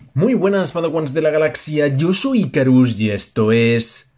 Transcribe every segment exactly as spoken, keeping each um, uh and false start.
Muy buenas Padawans de la galaxia, yo soy Icarus y esto es...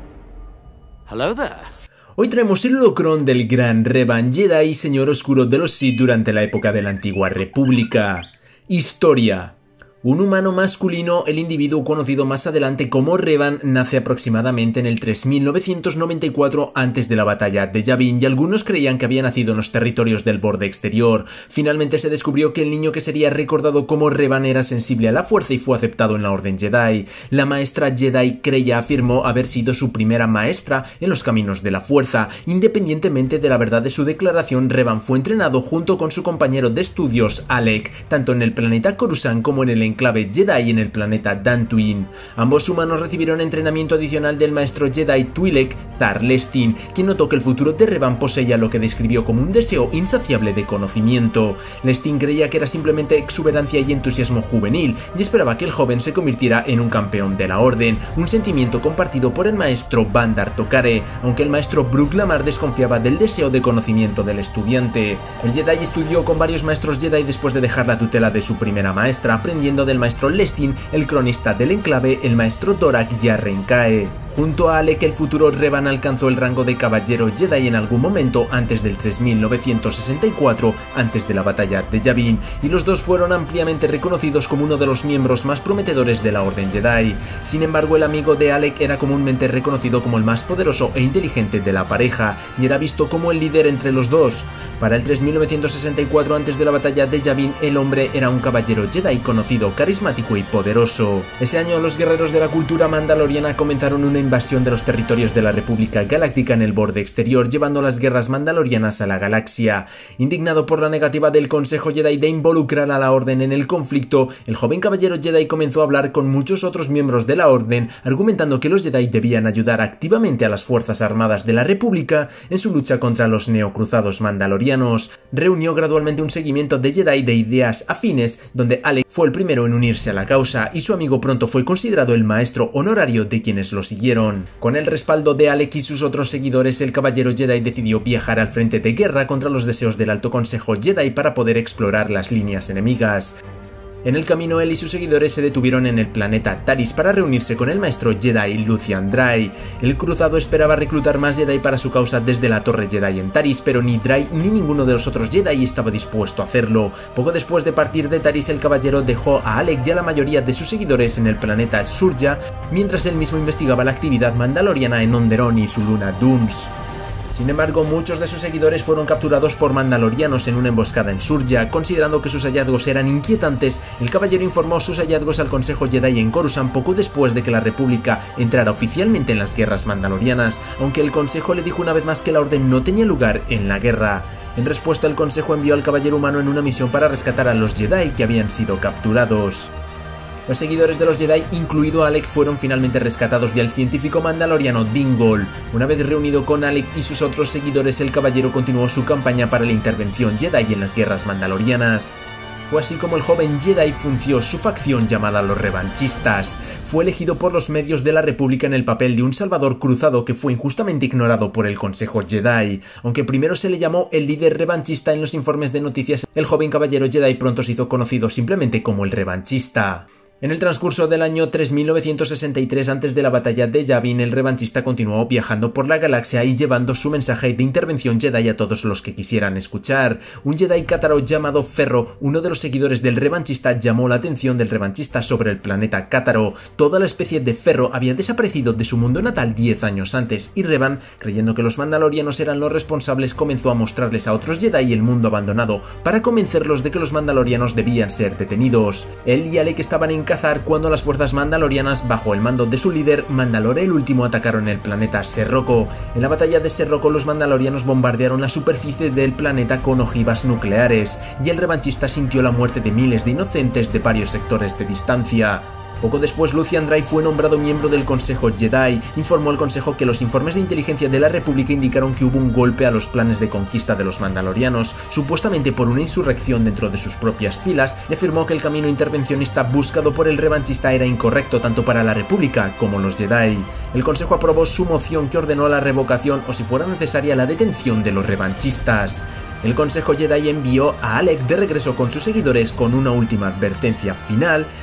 Hello there. Hoy traemos el holocrón del gran Revan Jedi, señor oscuro de los Sith durante la época de la Antigua República. Historia. Un humano masculino, el individuo conocido más adelante como Revan, nace aproximadamente en el tres mil novecientos noventa y cuatro antes de la batalla de Yavin y algunos creían que había nacido en los territorios del borde exterior. Finalmente se descubrió que el niño que sería recordado como Revan era sensible a la fuerza y fue aceptado en la Orden Jedi. La maestra Jedi Kreia afirmó haber sido su primera maestra en los caminos de la fuerza. Independientemente de la verdad de su declaración, Revan fue entrenado junto con su compañero de estudios Alec, tanto en el planeta Coruscant como en el enclave Jedi en el planeta Dantooine. Ambos humanos recibieron entrenamiento adicional del maestro Jedi Twi'lek Thar Lestin, quien notó que el futuro de Revan poseía lo que describió como un deseo insaciable de conocimiento. Lestin creía que era simplemente exuberancia y entusiasmo juvenil y esperaba que el joven se convirtiera en un campeón de la Orden, un sentimiento compartido por el maestro Bandar Tokare, aunque el maestro Brook Lamar desconfiaba del deseo de conocimiento del estudiante. El Jedi estudió con varios maestros Jedi después de dejar la tutela de su primera maestra, aprendiendo del maestro Lestin, el cronista del enclave, el maestro Dorak Yarrenkae. Junto a Alec, el futuro Revan alcanzó el rango de caballero Jedi en algún momento antes del tres mil novecientos sesenta y cuatro, antes de la batalla de Yavin, y los dos fueron ampliamente reconocidos como uno de los miembros más prometedores de la Orden Jedi. Sin embargo, el amigo de Alec era comúnmente reconocido como el más poderoso e inteligente de la pareja, y era visto como el líder entre los dos. Para el tres mil novecientos sesenta y cuatro, antes de la batalla de Yavin, el hombre era un caballero Jedi conocido, carismático y poderoso. Ese año, los guerreros de la cultura mandaloriana comenzaron una invasión de los territorios de la República Galáctica en el borde exterior, llevando las guerras mandalorianas a la galaxia. Indignado por la negativa del Consejo Jedi de involucrar a la Orden en el conflicto, el joven caballero Jedi comenzó a hablar con muchos otros miembros de la Orden, argumentando que los Jedi debían ayudar activamente a las fuerzas armadas de la República en su lucha contra los neocruzados mandalorianos. Reunió gradualmente un seguimiento de Jedi de ideas afines, donde Alec fue el primero en unirse a la causa y su amigo pronto fue considerado el maestro honorario de quienes lo siguieron. Con el respaldo de Alec y sus otros seguidores, el caballero Jedi decidió viajar al frente de guerra contra los deseos del Alto Consejo Jedi para poder explorar las líneas enemigas. En el camino, él y sus seguidores se detuvieron en el planeta Taris para reunirse con el maestro Jedi Lucian Drai. El cruzado esperaba reclutar más Jedi para su causa desde la Torre Jedi en Taris, pero ni Drai ni ninguno de los otros Jedi estaba dispuesto a hacerlo. Poco después de partir de Taris, el caballero dejó a Alec y a la mayoría de sus seguidores en el planeta Surja, mientras él mismo investigaba la actividad mandaloriana en Onderon y su luna Dunes. Sin embargo, muchos de sus seguidores fueron capturados por mandalorianos en una emboscada en Surja. Considerando que sus hallazgos eran inquietantes, el caballero informó sus hallazgos al Consejo Jedi en Coruscant poco después de que la República entrara oficialmente en las guerras mandalorianas, aunque el Consejo le dijo una vez más que la Orden no tenía lugar en la guerra. En respuesta, el Consejo envió al caballero humano en una misión para rescatar a los Jedi que habían sido capturados. Los seguidores de los Jedi, incluido Alec, fueron finalmente rescatados y el científico mandaloriano Dingol. Una vez reunido con Alec y sus otros seguidores, el caballero continuó su campaña para la intervención Jedi en las guerras mandalorianas. Fue así como el joven Jedi funció su facción llamada los Revanchistas. Fue elegido por los medios de la República en el papel de un salvador cruzado que fue injustamente ignorado por el Consejo Jedi. Aunque primero se le llamó el líder revanchista en los informes de noticias, el joven caballero Jedi pronto se hizo conocido simplemente como el Revanchista. En el transcurso del año tres mil novecientos sesenta y tres, antes de la batalla de Yavin, el revanchista continuó viajando por la galaxia y llevando su mensaje de intervención Jedi a todos los que quisieran escuchar. Un Jedi cátaro llamado Ferro, uno de los seguidores del revanchista, llamó la atención del revanchista sobre el planeta Cátaro. Toda la especie de Ferro había desaparecido de su mundo natal diez años antes, y Revan, creyendo que los mandalorianos eran los responsables, comenzó a mostrarles a otros Jedi el mundo abandonado, para convencerlos de que los mandalorianos debían ser detenidos. Él y Alec estaban en cuando las fuerzas mandalorianas, bajo el mando de su líder, Mandalore el Último, atacaron el planeta Serroco. En la batalla de Serroco, los mandalorianos bombardearon la superficie del planeta con ojivas nucleares, y el revanchista sintió la muerte de miles de inocentes de varios sectores de distancia. Poco después, Lucian Drai fue nombrado miembro del Consejo Jedi. Informó al Consejo que los informes de inteligencia de la República indicaron que hubo un golpe a los planes de conquista de los mandalorianos, supuestamente por una insurrección dentro de sus propias filas, y afirmó que el camino intervencionista buscado por el revanchista era incorrecto tanto para la República como los Jedi. El Consejo aprobó su moción que ordenó la revocación o, si fuera necesaria, la detención de los revanchistas. El Consejo Jedi envió a Alec de regreso con sus seguidores con una última advertencia final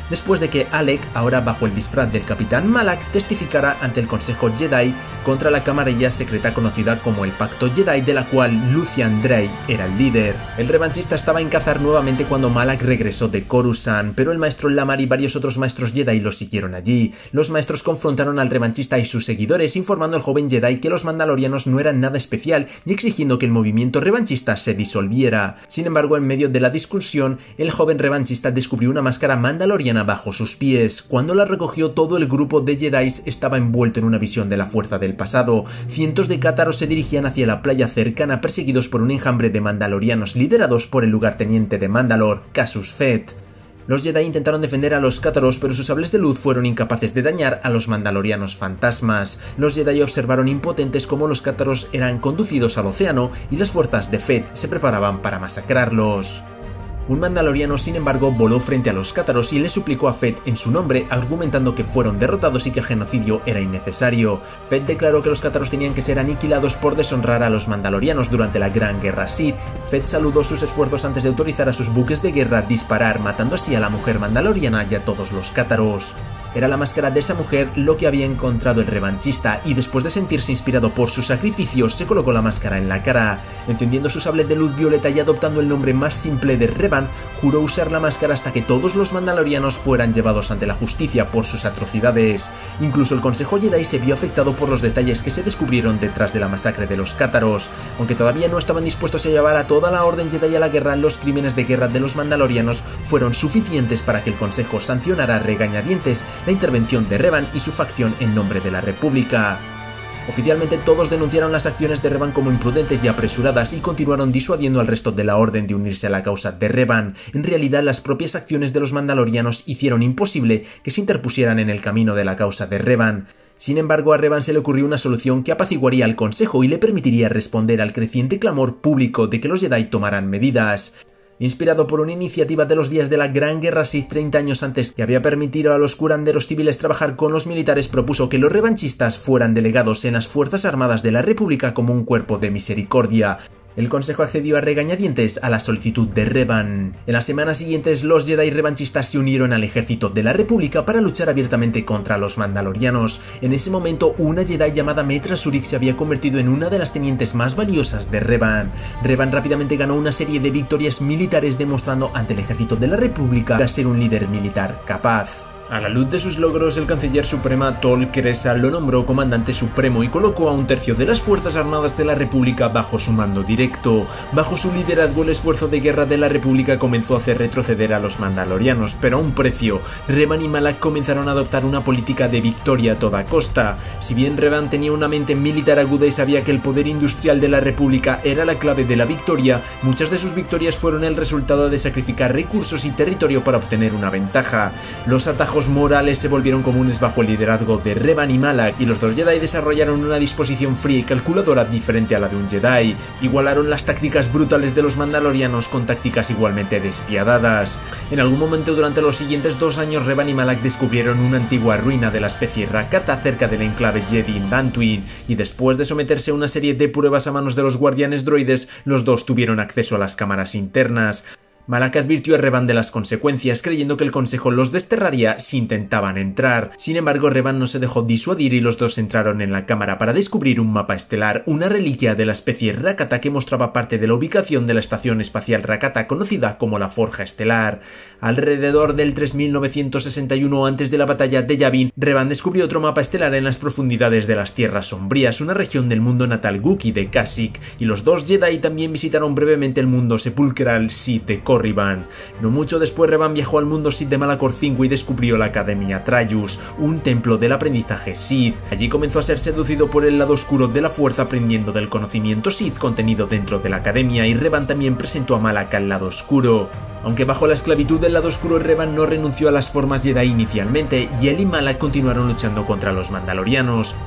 después de que Alec, ahora bajo el disfraz del Capitán Malak, testificara ante el Consejo Jedi contra la camarilla secreta conocida como el Pacto Jedi, de la cual Lucian Drey era el líder. El revanchista estaba en Cazar nuevamente cuando Malak regresó de Coruscant, pero el maestro Lamar y varios otros maestros Jedi lo siguieron allí. Los maestros confrontaron al revanchista y sus seguidores, informando al joven Jedi que los mandalorianos no eran nada especial y exigiendo que el movimiento revanchista se disolviera. Sin embargo, en medio de la discusión, el joven revanchista descubrió una máscara mandaloriana bajo sus pies. Cuando la recogió, todo el grupo de Jedi estaba envuelto en una visión de la fuerza del pasado. Cientos de cátaros se dirigían hacia la playa cercana, perseguidos por un enjambre de mandalorianos liderados por el lugarteniente de Mandalor, Casus Fett. Los Jedi intentaron defender a los cátaros, pero sus sables de luz fueron incapaces de dañar a los mandalorianos fantasmas. Los Jedi observaron impotentes cómo los cátaros eran conducidos al océano y las fuerzas de Fett se preparaban para masacrarlos. Un mandaloriano, sin embargo, voló frente a los cátaros y le suplicó a Fett en su nombre, argumentando que fueron derrotados y que el genocidio era innecesario. Fett declaró que los cátaros tenían que ser aniquilados por deshonrar a los mandalorianos durante la Gran Guerra Sith. Fett saludó sus esfuerzos antes de autorizar a sus buques de guerra a disparar, matando así a la mujer mandaloriana y a todos los cátaros. Era la máscara de esa mujer lo que había encontrado el revanchista, y después de sentirse inspirado por su sacrificio, se colocó la máscara en la cara. Encendiendo su sable de luz violeta y adoptando el nombre más simple de Revan, juró usar la máscara hasta que todos los mandalorianos fueran llevados ante la justicia por sus atrocidades. Incluso el Consejo Jedi se vio afectado por los detalles que se descubrieron detrás de la masacre de los cátaros. Aunque todavía no estaban dispuestos a llevar a toda la Orden Jedi a la guerra, los crímenes de guerra de los mandalorianos fueron suficientes para que el Consejo sancionara a regañadientes la intervención de Revan y su facción en nombre de la República. Oficialmente todos denunciaron las acciones de Revan como imprudentes y apresuradas y continuaron disuadiendo al resto de la Orden de unirse a la causa de Revan. En realidad, las propias acciones de los mandalorianos hicieron imposible que se interpusieran en el camino de la causa de Revan. Sin embargo, a Revan se le ocurrió una solución que apaciguaría al Consejo y le permitiría responder al creciente clamor público de que los Jedi tomaran medidas. Inspirado por una iniciativa de los días de la Gran Guerra Sith treinta años antes, que había permitido a los curanderos civiles trabajar con los militares, propuso que los revanchistas fueran delegados en las Fuerzas Armadas de la República como un cuerpo de misericordia. El Consejo accedió a regañadientes a la solicitud de Revan. En las semanas siguientes, los Jedi revanchistas se unieron al ejército de la República para luchar abiertamente contra los mandalorianos. En ese momento, una Jedi llamada Metra Surik se había convertido en una de las tenientes más valiosas de Revan. Revan rápidamente ganó una serie de victorias militares, demostrando ante el ejército de la República ser un líder militar capaz. A la luz de sus logros, el canciller suprema Tol Kresa lo nombró comandante supremo y colocó a un tercio de las Fuerzas Armadas de la República bajo su mando directo. Bajo su liderazgo, el esfuerzo de guerra de la República comenzó a hacer retroceder a los mandalorianos, pero a un precio. Revan y Malak comenzaron a adoptar una política de victoria a toda costa. Si bien Revan tenía una mente militar aguda y sabía que el poder industrial de la República era la clave de la victoria, muchas de sus victorias fueron el resultado de sacrificar recursos y territorio para obtener una ventaja. Los atajos morales se volvieron comunes bajo el liderazgo de Revan y Malak, y los dos Jedi desarrollaron una disposición fría y calculadora diferente a la de un Jedi. Igualaron las tácticas brutales de los mandalorianos con tácticas igualmente despiadadas. En algún momento durante los siguientes dos años, Revan y Malak descubrieron una antigua ruina de la especie Rakata cerca del enclave Jedi en Dantooine, y después de someterse a una serie de pruebas a manos de los guardianes droides, los dos tuvieron acceso a las cámaras internas. Malak advirtió a Revan de las consecuencias, creyendo que el Consejo los desterraría si intentaban entrar. Sin embargo, Revan no se dejó disuadir y los dos entraron en la cámara para descubrir un mapa estelar, una reliquia de la especie Rakata que mostraba parte de la ubicación de la estación espacial Rakata, conocida como la Forja Estelar. Alrededor del tres mil novecientos sesenta y uno, antes de la batalla de Yavin, Revan descubrió otro mapa estelar en las profundidades de las Tierras Sombrías, una región del mundo natal Wookiee de Kashyyyk, y los dos Jedi también visitaron brevemente el mundo sepulcral Sith de Korriban. No mucho después, Revan viajó al mundo Sith de Malachor cinco y descubrió la Academia Traius, un templo del aprendizaje Sith. Allí comenzó a ser seducido por el lado oscuro de la fuerza, aprendiendo del conocimiento Sith contenido dentro de la Academia, y Revan también presentó a Malak al lado oscuro. Aunque bajo la esclavitud del lado oscuro, Revan no renunció a las formas Jedi inicialmente, y él y Malak continuaron luchando contra los mandalorianos.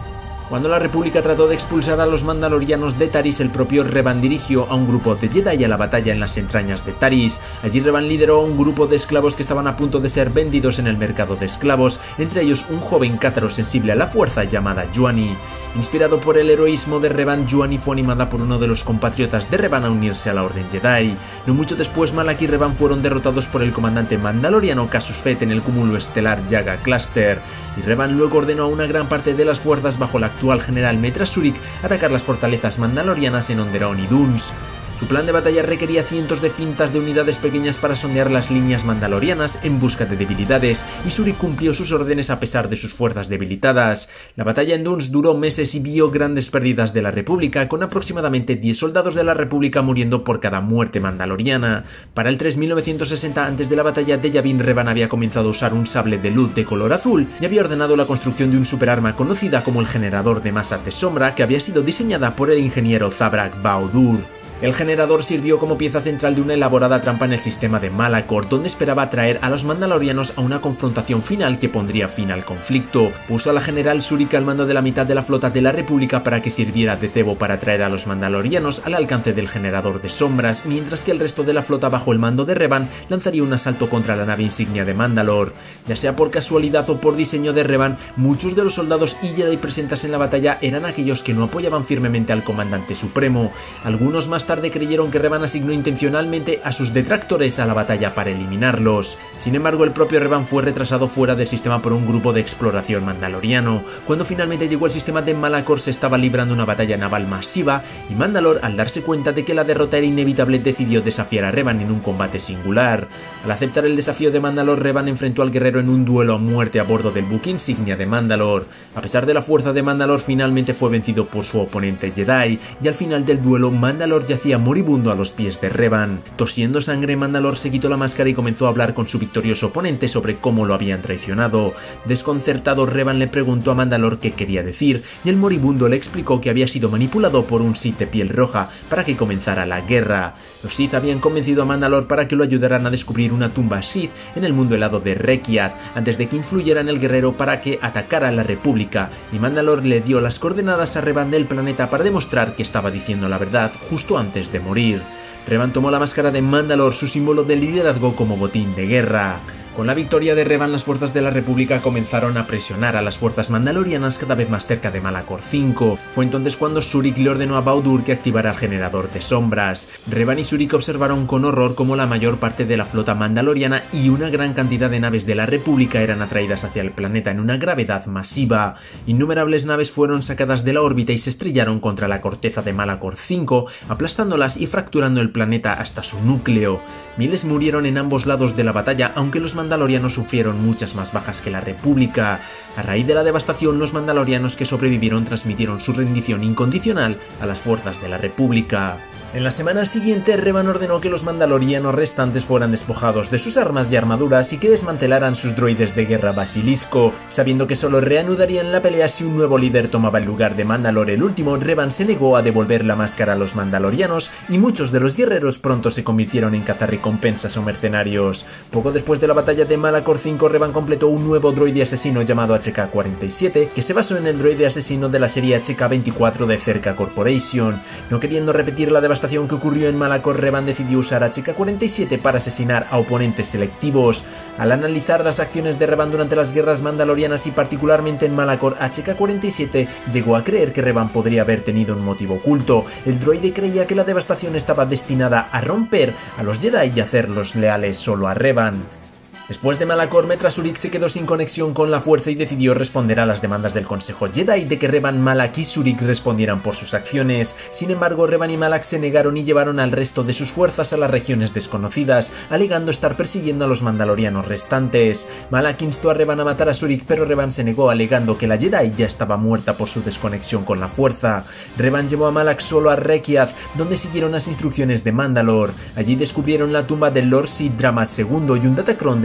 Cuando la República trató de expulsar a los mandalorianos de Taris, el propio Revan dirigió a un grupo de Jedi a la batalla en las entrañas de Taris. Allí Revan lideró a un grupo de esclavos que estaban a punto de ser vendidos en el mercado de esclavos, entre ellos un joven cátaro sensible a la fuerza llamada Juani. Inspirado por el heroísmo de Revan, Juani fue animada por uno de los compatriotas de Revan a unirse a la Orden Jedi. No mucho después, Malak y Revan fueron derrotados por el comandante mandaloriano Casus Fett en el cúmulo estelar Jaga Cluster, y Revan luego ordenó a una gran parte de las fuerzas bajo la actual general Metra Surik atacar las fortalezas mandalorianas en Onderon y Duns. Su plan de batalla requería cientos de cintas de unidades pequeñas para sondear las líneas mandalorianas en busca de debilidades, y Surik cumplió sus órdenes a pesar de sus fuerzas debilitadas. La batalla en Duns duró meses y vio grandes pérdidas de la República, con aproximadamente diez soldados de la República muriendo por cada muerte mandaloriana. Para el tres mil novecientos sesenta, antes de la batalla de Yavin, Revan había comenzado a usar un sable de luz de color azul y había ordenado la construcción de un superarma conocida como el generador de masa de sombra, que había sido diseñada por el ingeniero Zabrak Ba-Odur. El generador sirvió como pieza central de una elaborada trampa en el sistema de Malachor, donde esperaba atraer a los mandalorianos a una confrontación final que pondría fin al conflicto. Puso a la general Surik al mando de la mitad de la flota de la República para que sirviera de cebo para atraer a los mandalorianos al alcance del generador de sombras, mientras que el resto de la flota bajo el mando de Revan lanzaría un asalto contra la nave insignia de Mandalore. Ya sea por casualidad o por diseño de Revan, muchos de los soldados y Jedi presentes en la batalla eran aquellos que no apoyaban firmemente al comandante supremo. Algunos más tarde creyeron que Revan asignó intencionalmente a sus detractores a la batalla para eliminarlos. Sin embargo, el propio Revan fue retrasado fuera del sistema por un grupo de exploración mandaloriano. Cuando finalmente llegó el sistema de Malachor, se estaba librando una batalla naval masiva, y Mandalore, al darse cuenta de que la derrota era inevitable, decidió desafiar a Revan en un combate singular. Al aceptar el desafío de Mandalore, Revan enfrentó al guerrero en un duelo a muerte a bordo del buque insignia de Mandalore. A pesar de la fuerza de Mandalore, finalmente fue vencido por su oponente Jedi, y al final del duelo, Mandalore yacía moribundo a los pies de Revan. Tosiendo sangre, Mandalore se quitó la máscara y comenzó a hablar con su victorioso oponente sobre cómo lo habían traicionado. Desconcertado, Revan le preguntó a Mandalore qué quería decir, y el moribundo le explicó que había sido manipulado por un Sith de piel roja para que comenzara la guerra. Los Sith habían convencido a Mandalore para que lo ayudaran a descubrir una tumba Sith en el mundo helado de Rekiath, antes de que influyera en el guerrero para que atacara a la República, y Mandalore le dio las coordenadas a Revan del planeta para demostrar que estaba diciendo la verdad justo antes de morir. Revan tomó la máscara de Mandalore, su símbolo de liderazgo, como botín de guerra. Con la victoria de Revan, las fuerzas de la República comenzaron a presionar a las fuerzas mandalorianas cada vez más cerca de Malachor cinco. Fue entonces cuando Surik le ordenó a Ba-Odur que activara el generador de sombras. Revan y Surik observaron con horror cómo la mayor parte de la flota mandaloriana y una gran cantidad de naves de la República eran atraídas hacia el planeta en una gravedad masiva. Innumerables naves fueron sacadas de la órbita y se estrellaron contra la corteza de Malachor cinco, aplastándolas y fracturando el planeta hasta su núcleo. Miles murieron en ambos lados de la batalla, aunque los mandalorianos sufrieron muchas más bajas que la República. A raíz de la devastación, los mandalorianos que sobrevivieron transmitieron su rendición incondicional a las fuerzas de la República. En la semana siguiente, Revan ordenó que los mandalorianos restantes fueran despojados de sus armas y armaduras y que desmantelaran sus droides de guerra Basilisco. Sabiendo que solo reanudarían la pelea si un nuevo líder tomaba el lugar de Mandalore el último, Revan se negó a devolver la máscara a los mandalorianos, y muchos de los guerreros pronto se convirtieron en cazarrecompensas o mercenarios. Poco después de la batalla de Malachor cinco, Revan completó un nuevo droide asesino llamado H K cuarenta y siete, que se basó en el droide asesino de la serie H K veinticuatro de Cerca Corporation. No queriendo repetir la devastación que ocurrió en Malachor, Revan decidió usar H K cuarenta y siete para asesinar a oponentes selectivos. Al analizar las acciones de Revan durante las guerras mandalorianas y particularmente en Malachor, H K cuarenta y siete llegó a creer que Revan podría haber tenido un motivo oculto. El droide creía que la devastación estaba destinada a romper a los Jedi y hacerlos leales solo a Revan. Después de Malachor, Metra Surik se quedó sin conexión con la fuerza y decidió responder a las demandas del Consejo Jedi de que Revan, Malak y Surik respondieran por sus acciones. Sin embargo, Revan y Malak se negaron y llevaron al resto de sus fuerzas a las regiones desconocidas, alegando estar persiguiendo a los mandalorianos restantes. Malak instó a Revan a matar a Surik, pero Revan se negó, alegando que la Jedi ya estaba muerta por su desconexión con la fuerza. Revan llevó a Malak solo a Rekiath, donde siguieron las instrucciones de Mandalore. Allí descubrieron la tumba del Lord Sid Dramas segundo y un Datacron de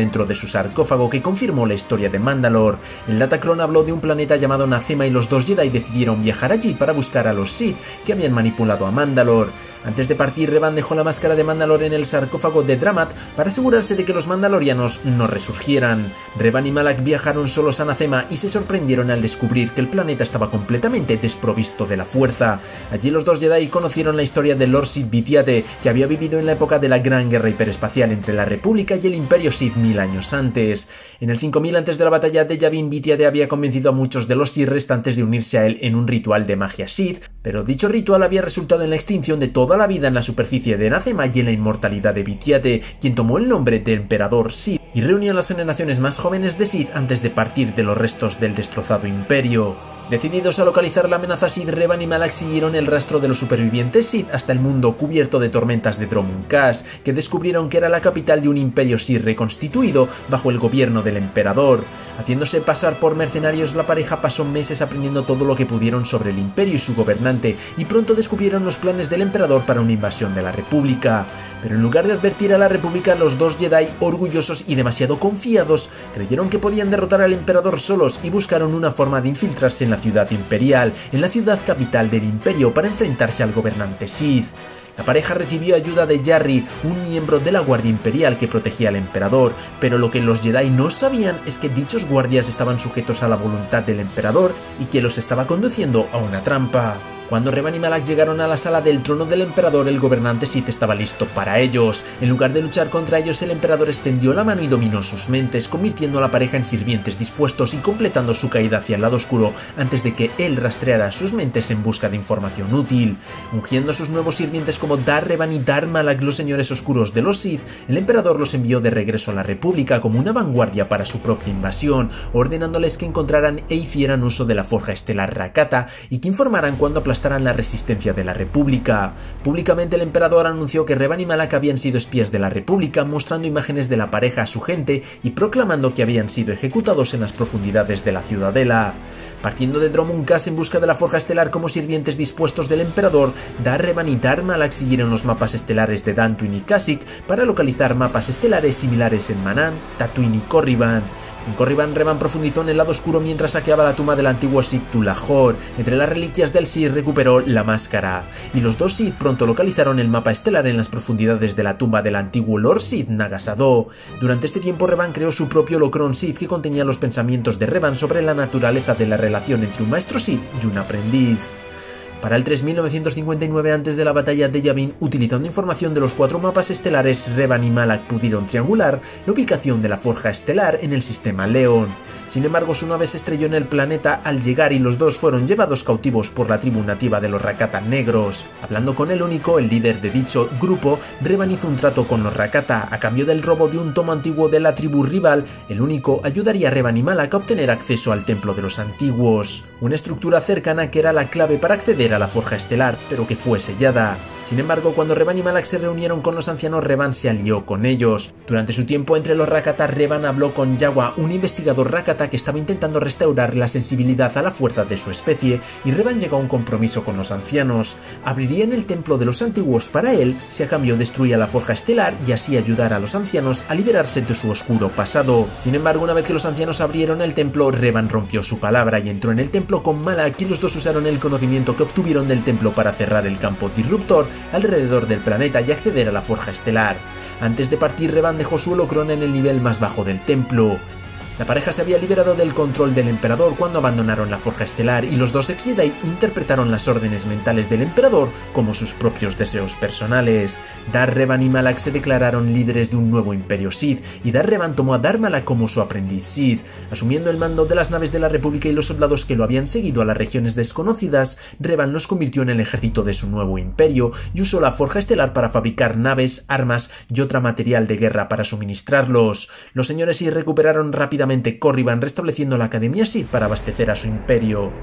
dentro de su sarcófago que confirmó la historia de Mandalore. El Dataclone habló de un planeta llamado Nazema y los dos Jedi decidieron viajar allí para buscar a los Sith que habían manipulado a Mandalore. Antes de partir, Revan dejó la máscara de Mandalore en el sarcófago de Dramat para asegurarse de que los mandalorianos no resurgieran. Revan y Malak viajaron solos a Nazema y se sorprendieron al descubrir que el planeta estaba completamente desprovisto de la fuerza. Allí los dos Jedi conocieron la historia de Lord Sith Vitiate, que había vivido en la época de la Gran Guerra Hiperespacial entre la República y el Imperio Sith mil años antes. En el cinco mil antes de la batalla de Yavin, Vitiate había convencido a muchos de los Sith restantes de unirse a él en un ritual de magia Sith, pero dicho ritual había resultado en la extinción de toda la vida en la superficie de Nazema y en la inmortalidad de Vitiate, quien tomó el nombre de Emperador Sith y reunió a las generaciones más jóvenes de Sith antes de partir de los restos del destrozado imperio. Decididos a localizar la amenaza Sith, Revan y Malak siguieron el rastro de los supervivientes Sith hasta el mundo cubierto de tormentas de Dromund Kaas, que descubrieron que era la capital de un imperio Sith reconstituido bajo el gobierno del emperador. Haciéndose pasar por mercenarios, la pareja pasó meses aprendiendo todo lo que pudieron sobre el imperio y su gobernante, y pronto descubrieron los planes del emperador para una invasión de la República. Pero en lugar de advertir a la República, los dos Jedi, orgullosos y demasiado confiados, creyeron que podían derrotar al emperador solos y buscaron una forma de infiltrarse en la ciudad imperial, en la ciudad capital del imperio, para enfrentarse al gobernante Sith. La pareja recibió ayuda de Jarry, un miembro de la Guardia Imperial que protegía al emperador, pero lo que los Jedi no sabían es que dichos guardias estaban sujetos a la voluntad del emperador y que los estaba conduciendo a una trampa. Cuando Revan y Malak llegaron a la sala del trono del emperador, el gobernante Sith estaba listo para ellos. En lugar de luchar contra ellos, el emperador extendió la mano y dominó sus mentes, convirtiendo a la pareja en sirvientes dispuestos y completando su caída hacia el lado oscuro antes de que él rastreara sus mentes en busca de información útil. Ungiendo a sus nuevos sirvientes como Dar Revan y Dar Malak, los señores oscuros de los Sith, el emperador los envió de regreso a la República como una vanguardia para su propia invasión, ordenándoles que encontraran e hicieran uso de la forja estelar Rakata y que informaran cuando aplastaran la resistencia de la República. Públicamente el emperador anunció que Revan y Malak habían sido espías de la República, mostrando imágenes de la pareja a su gente y proclamando que habían sido ejecutados en las profundidades de la ciudadela. Partiendo de Dromund Kaas en busca de la forja estelar como sirvientes dispuestos del emperador, Dar Revan y Dar Malak siguieron los mapas estelares de Dantooine y Kashyyyk para localizar mapas estelares similares en Manaan, Tatooine y Corriban. En Corriban, Revan profundizó en el lado oscuro mientras saqueaba la tumba del antiguo Sith Tulahor. Entre las reliquias del Sith recuperó la máscara, y los dos Sith pronto localizaron el mapa estelar en las profundidades de la tumba del antiguo Lord Sith Naga-Sadow. Durante este tiempo, Revan creó su propio holocron Sith que contenía los pensamientos de Revan sobre la naturaleza de la relación entre un maestro Sith y un aprendiz. Para el tres mil novecientos cincuenta y nueve, antes de la batalla de Yavin, utilizando información de los cuatro mapas estelares, Revan y Malak pudieron triangular la ubicación de la forja estelar en el sistema Leon. Sin embargo, su nave se estrelló en el planeta al llegar y los dos fueron llevados cautivos por la tribu nativa de los Rakata Negros. Hablando con el único, el líder de dicho grupo, Revan hizo un trato con los Rakata. A cambio del robo de un tomo antiguo de la tribu rival, el único ayudaría a Revan y Malak a obtener acceso al Templo de los Antiguos, una estructura cercana que era la clave para acceder a la forja estelar, pero que fue sellada. Sin embargo, cuando Revan y Malak se reunieron con los ancianos, Revan se alió con ellos. Durante su tiempo entre los Rakata, Revan habló con Jawa, un investigador Rakata que estaba intentando restaurar la sensibilidad a la fuerza de su especie, y Revan llegó a un compromiso con los ancianos. Abrirían el Templo de los Antiguos para él, si a cambio destruía la forja estelar y así ayudar a los ancianos a liberarse de su oscuro pasado. Sin embargo, una vez que los ancianos abrieron el templo, Revan rompió su palabra y entró en el templo con Malak, y los dos usaron el conocimiento que obtuvieron del templo para cerrar el campo disruptor alrededor del planeta y acceder a la forja estelar. Antes de partir, Revan dejó su holocron en el nivel más bajo del templo. La pareja se había liberado del control del emperador cuando abandonaron la forja estelar, y los dos ex-Jedi interpretaron las órdenes mentales del emperador como sus propios deseos personales. Dar Revan y Malak se declararon líderes de un nuevo imperio Sith, y Dar Revan tomó a Dar Malak como su aprendiz Sith. Asumiendo el mando de las naves de la República y los soldados que lo habían seguido a las regiones desconocidas, Revan los convirtió en el ejército de su nuevo imperio y usó la forja estelar para fabricar naves, armas y otro material de guerra para suministrarlos. Los señores Sith recuperaron rápidamente Corriban, restableciendo la Academia Sith para abastecer a su imperio.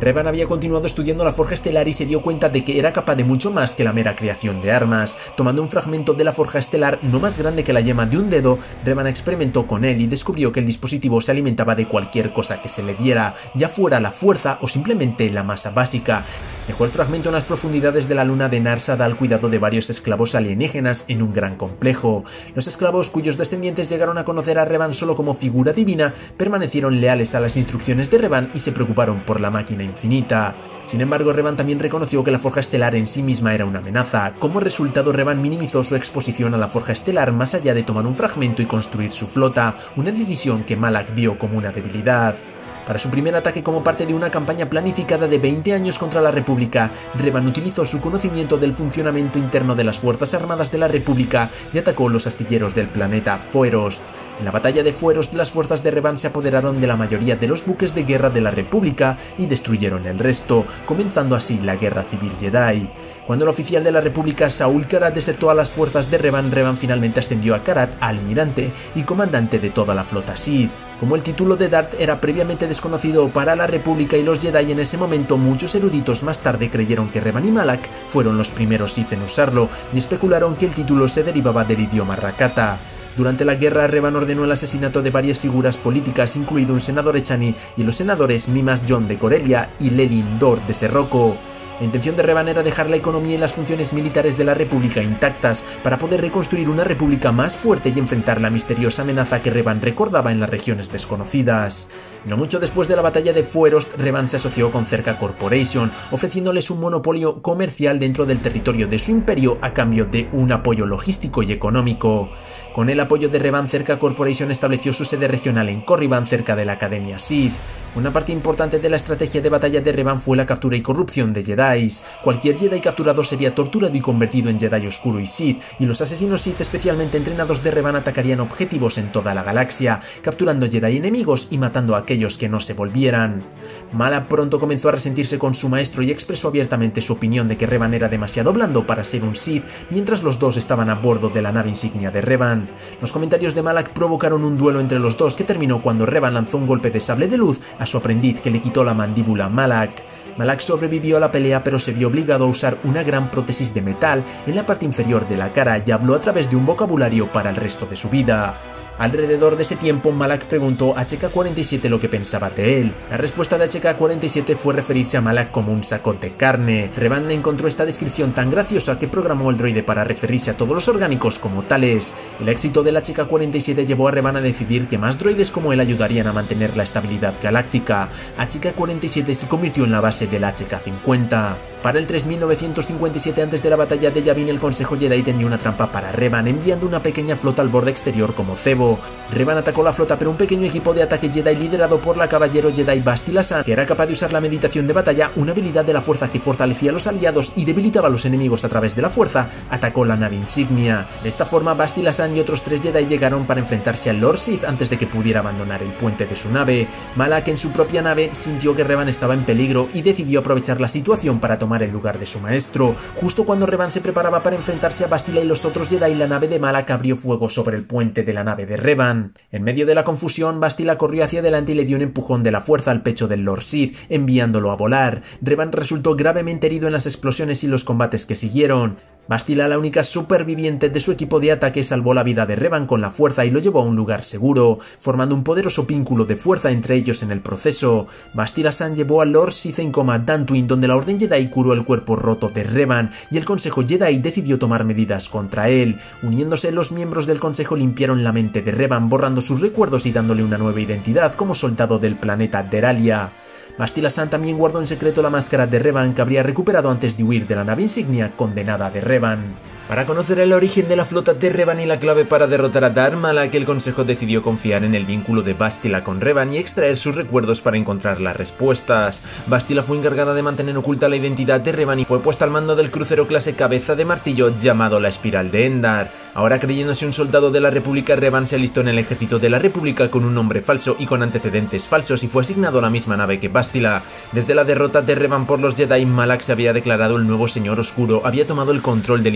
Revan había continuado estudiando la forja estelar y se dio cuenta de que era capaz de mucho más que la mera creación de armas. Tomando un fragmento de la forja estelar no más grande que la yema de un dedo, Revan experimentó con él y descubrió que el dispositivo se alimentaba de cualquier cosa que se le diera, ya fuera la fuerza o simplemente la masa básica. Dejó el fragmento en las profundidades de la luna de Nar Shaddaa al cuidado de varios esclavos alienígenas en un gran complejo. Los esclavos, cuyos descendientes llegaron a conocer a Revan solo como figura divina, permanecieron leales a las instrucciones de Revan y se preocuparon por la máquina infinita. Sin embargo, Revan también reconoció que la forja estelar en sí misma era una amenaza. Como resultado, Revan minimizó su exposición a la forja estelar más allá de tomar un fragmento y construir su flota, una decisión que Malak vio como una debilidad. Para su primer ataque como parte de una campaña planificada de veinte años contra la República, Revan utilizó su conocimiento del funcionamiento interno de las Fuerzas Armadas de la República y atacó los astilleros del planeta Foerost. En la batalla de Foerost, las fuerzas de Revan se apoderaron de la mayoría de los buques de guerra de la República y destruyeron el resto, comenzando así la Guerra Civil Jedi. Cuando el oficial de la República Saul Karat desertó a las fuerzas de Revan, Revan finalmente ascendió a Karat a almirante y comandante de toda la flota Sith. Como el título de Darth era previamente desconocido para la República y los Jedi en ese momento, muchos eruditos más tarde creyeron que Revan y Malak fueron los primeros Sith en usarlo y especularon que el título se derivaba del idioma Rakata. Durante la guerra, Revan ordenó el asesinato de varias figuras políticas, incluido un senador Echani y los senadores Mimas Jon de Corellia y Lelin Dor de Serroco. La intención de Revan era dejar la economía y las funciones militares de la República intactas para poder reconstruir una república más fuerte y enfrentar la misteriosa amenaza que Revan recordaba en las regiones desconocidas. No mucho después de la batalla de Foerost, Revan se asoció con Cerca Corporation, ofreciéndoles un monopolio comercial dentro del territorio de su imperio a cambio de un apoyo logístico y económico. Con el apoyo de Revan, Cerca Corporation estableció su sede regional en Corriban, cerca de la Academia Sith. Una parte importante de la estrategia de batalla de Revan fue la captura y corrupción de Jedis. Cualquier Jedi capturado sería torturado y convertido en Jedi oscuro y Sith, y los asesinos Sith especialmente entrenados de Revan atacarían objetivos en toda la galaxia, capturando Jedi enemigos y matando a aquellos que no se volvieran. Malak pronto comenzó a resentirse con su maestro y expresó abiertamente su opinión de que Revan era demasiado blando para ser un Sith, mientras los dos estaban a bordo de la nave insignia de Revan. Los comentarios de Malak provocaron un duelo entre los dos que terminó cuando Revan lanzó un golpe de sable de luz a su aprendiz que le quitó la mandíbula a Malak. Malak sobrevivió a la pelea, pero se vio obligado a usar una gran prótesis de metal en la parte inferior de la cara y habló a través de un vocabulario para el resto de su vida. Alrededor de ese tiempo, Malak preguntó a H K cuarenta y siete lo que pensaba de él. La respuesta de H K cuarenta y siete fue referirse a Malak como un saco de carne. Revan encontró esta descripción tan graciosa que programó el droide para referirse a todos los orgánicos como tales. El éxito del H K cuarenta y siete llevó a Revan a decidir que más droides como él ayudarían a mantener la estabilidad galáctica. H K cuarenta y siete se convirtió en la base del H K cincuenta. Para el tres mil novecientos cincuenta y siete, antes de la batalla de Yavin, el Consejo Jedi tenía una trampa para Revan, enviando una pequeña flota al borde exterior como cebo. Revan atacó la flota, pero un pequeño equipo de ataque Jedi liderado por la caballero Jedi Bastila San, que era capaz de usar la meditación de batalla, una habilidad de la fuerza que fortalecía a los aliados y debilitaba a los enemigos a través de la fuerza, atacó la nave insignia. De esta forma, Bastila San y otros tres Jedi llegaron para enfrentarse al Lord Sith antes de que pudiera abandonar el puente de su nave. Malak, en su propia nave, sintió que Revan estaba en peligro y decidió aprovechar la situación para tomar el lugar de su maestro. Justo cuando Revan se preparaba para enfrentarse a Bastila y los otros Jedi, la nave de Malak abrió fuego sobre el puente de la nave de Revan. En medio de la confusión, Bastila corrió hacia adelante y le dio un empujón de la fuerza al pecho del Lord Sith, enviándolo a volar. Revan resultó gravemente herido en las explosiones y los combates que siguieron. Bastila, la única superviviente de su equipo de ataque, salvó la vida de Revan con la fuerza y lo llevó a un lugar seguro, formando un poderoso vínculo de fuerza entre ellos en el proceso. Bastila San llevó al Lord Sith en coma a Dantooine, donde la Orden Jedi curó el cuerpo roto de Revan y el Consejo Jedi decidió tomar medidas contra él. Uniéndose, los miembros del Consejo limpiaron la mente de Revan, borrando sus recuerdos y dándole una nueva identidad como soldado del planeta Deralia. Bastila San también guardó en secreto la máscara de Revan que habría recuperado antes de huir de la nave insignia condenada de Revan. Para conocer el origen de la flota de Revan y la clave para derrotar a Darth Malak, el Consejo decidió confiar en el vínculo de Bastila con Revan y extraer sus recuerdos para encontrar las respuestas. Bastila fue encargada de mantener oculta la identidad de Revan y fue puesta al mando del crucero clase Cabeza de Martillo llamado la Espiral de Endar. Ahora, creyéndose un soldado de la República, Revan se alistó en el ejército de la República con un nombre falso y con antecedentes falsos y fue asignado a la misma nave que Bastila. Desde la derrota de Revan por los Jedi, Malak se había declarado el nuevo Señor Oscuro, había tomado el control del Imperio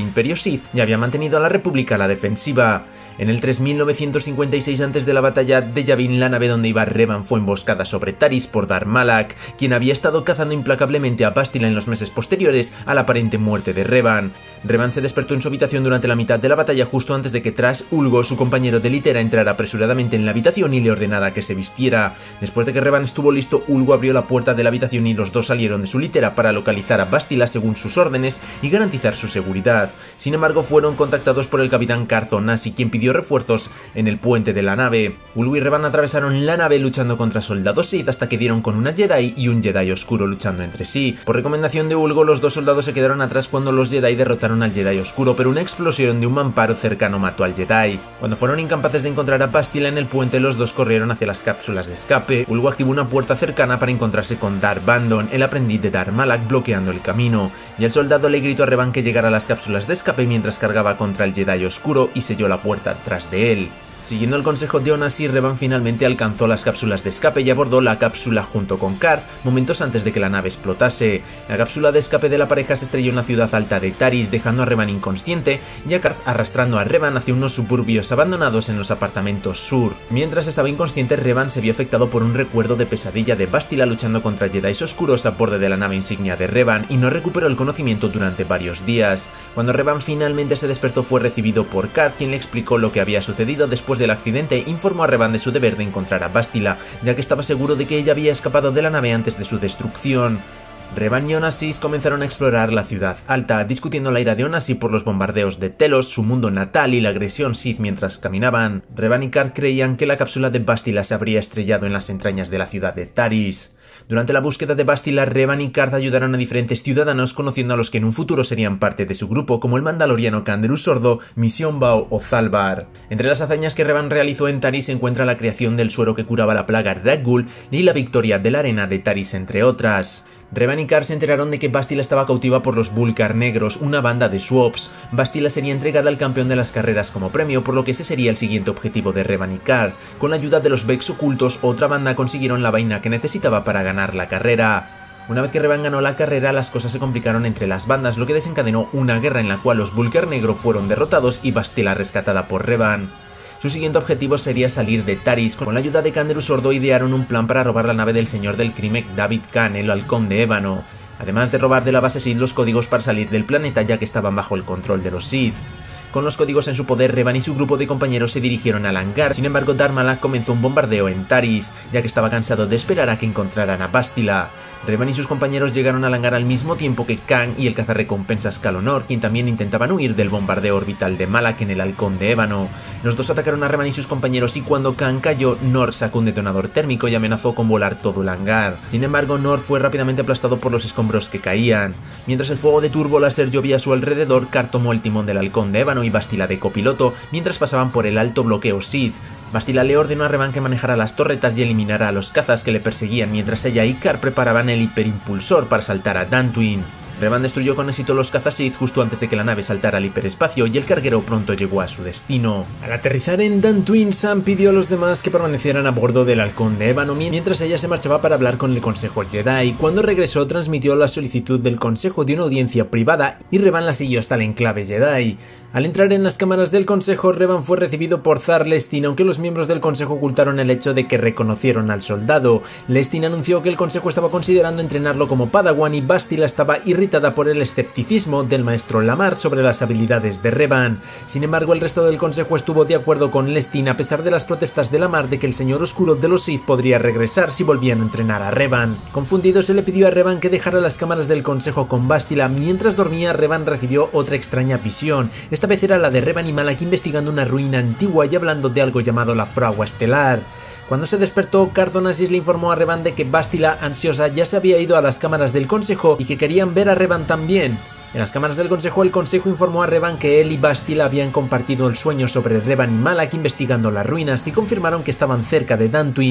Sith y había mantenido a la República a la defensiva. En el tres mil novecientos cincuenta y seis, antes de la batalla de Yavin, la nave donde iba Revan fue emboscada sobre Taris por Darth Malak, quien había estado cazando implacablemente a Bastila en los meses posteriores a la aparente muerte de Revan. Revan se despertó en su habitación durante la mitad de la batalla justo antes de que Trash Ulgo, su compañero de litera, entrara apresuradamente en la habitación y le ordenara que se vistiera. Después de que Revan estuvo listo, Ulgo abrió la puerta de la habitación y los dos salieron de su litera para localizar a Bastila según sus órdenes y garantizar su seguridad. Sin embargo, fueron contactados por el capitán Carth Onasi, quien pidió refuerzos en el puente de la nave. Ulgo y Revan atravesaron la nave luchando contra soldados Sith hasta que dieron con una Jedi y un Jedi oscuro luchando entre sí. Por recomendación de Ulgo, los dos soldados se quedaron atrás cuando los Jedi derrotaron al Jedi oscuro, pero una explosión de un mamparo cercano mató al Jedi. Cuando fueron incapaces de encontrar a Bastila en el puente, los dos corrieron hacia las cápsulas de escape. Ulgo activó una puerta cercana para encontrarse con Darth Bandon, el aprendiz de Darth Malak, bloqueando el camino, y el soldado le gritó a Revan que llegara a las cápsulas de escape mientras cargaba contra el Jedi oscuro y selló la puerta tras de él. Siguiendo el consejo de Onasi, Revan finalmente alcanzó las cápsulas de escape y abordó la cápsula junto con Carth momentos antes de que la nave explotase. La cápsula de escape de la pareja se estrelló en la ciudad alta de Taris, dejando a Revan inconsciente y a Carth arrastrando a Revan hacia unos suburbios abandonados en los apartamentos sur. Mientras estaba inconsciente, Revan se vio afectado por un recuerdo de pesadilla de Bastila luchando contra Jedi oscuros a borde de la nave insignia de Revan y no recuperó el conocimiento durante varios días. Cuando Revan finalmente se despertó, fue recibido por Carth, quien le explicó lo que había sucedido después del accidente. Informó a Revan de su deber de encontrar a Bastila, ya que estaba seguro de que ella había escapado de la nave antes de su destrucción. Revan y Onasi comenzaron a explorar la ciudad alta, discutiendo la ira de Onasi por los bombardeos de Telos, su mundo natal y la agresión Sith mientras caminaban. Revan y Carth creían que la cápsula de Bastila se habría estrellado en las entrañas de la ciudad de Taris. Durante la búsqueda de Bastila, Revan y Carth ayudaron a diferentes ciudadanos, conociendo a los que en un futuro serían parte de su grupo, como el mandaloriano Canderous Sordo, Mission Bao o Zalbar. Entre las hazañas que Revan realizó en Taris se encuentra la creación del suero que curaba la plaga Raggul y la victoria de la arena de Taris, entre otras. Revan y Carth se enteraron de que Bastila estaba cautiva por los Vulcar Negros, una banda de Swaps. Bastila sería entregada al campeón de las carreras como premio, por lo que ese sería el siguiente objetivo de Revan y Carth. Con la ayuda de los Vex ocultos, otra banda consiguieron la vaina que necesitaba para ganar la carrera. Una vez que Revan ganó la carrera, las cosas se complicaron entre las bandas, lo que desencadenó una guerra en la cual los Vulcar Negro fueron derrotados y Bastila rescatada por Revan. Su siguiente objetivo sería salir de Taris. Con la ayuda de Canderous Sordo idearon un plan para robar la nave del señor del crimen David Khan, el halcón de ébano, además de robar de la base Sith los códigos para salir del planeta, ya que estaban bajo el control de los Sith. Con los códigos en su poder, Revan y su grupo de compañeros se dirigieron al hangar. Sin embargo, Darth Malak comenzó un bombardeo en Taris, ya que estaba cansado de esperar a que encontraran a Bastila. Revan y sus compañeros llegaron al hangar al mismo tiempo que Khan y el cazarrecompensas Kalonor, quien también intentaban huir del bombardeo orbital de Malak en el halcón de ébano. Los dos atacaron a Revan y sus compañeros y cuando Khan cayó, Nor sacó un detonador térmico y amenazó con volar todo el hangar. Sin embargo, Nor fue rápidamente aplastado por los escombros que caían. Mientras el fuego de turbo láser llovía a su alrededor, Carth tomó el timón del halcón de ébano y Bastila de copiloto mientras pasaban por el alto bloqueo Sith. Bastila le ordenó a Revan que manejara las torretas y eliminara a los cazas que le perseguían, mientras ella y Carth preparaban el hiperimpulsor para saltar a Dantooine. Revan destruyó con éxito los cazas Sith justo antes de que la nave saltara al hiperespacio y el carguero pronto llegó a su destino. Al aterrizar en Dantooine, Sam pidió a los demás que permanecieran a bordo del halcón de ébano mientras ella se marchaba para hablar con el Consejo Jedi. Cuando regresó, transmitió la solicitud del Consejo de una audiencia privada y Revan la siguió hasta el enclave Jedi. Al entrar en las cámaras del Consejo, Revan fue recibido por Zar Lestin, aunque los miembros del Consejo ocultaron el hecho de que reconocieron al soldado. Lestin anunció que el Consejo estaba considerando entrenarlo como Padawan y Bastila estaba irritada por el escepticismo del maestro Lamar sobre las habilidades de Revan. Sin embargo, el resto del Consejo estuvo de acuerdo con Lestin a pesar de las protestas de Lamar de que el Señor Oscuro de los Sith podría regresar si volvían a entrenar a Revan. Confundido, se le pidió a Revan que dejara las cámaras del Consejo con Bastila. Mientras dormía, Revan recibió otra extraña visión. Esta vez era la de Revan y Malak investigando una ruina antigua y hablando de algo llamado la fragua estelar. Cuando se despertó, Carth Onasi le informó a Revan de que Bastila, ansiosa, ya se había ido a las cámaras del Consejo y que querían ver a Revan también. En las cámaras del Consejo, el Consejo informó a Revan que él y Bastila habían compartido el sueño sobre Revan y Malak investigando las ruinas y confirmaron que estaban cerca de Dantooine.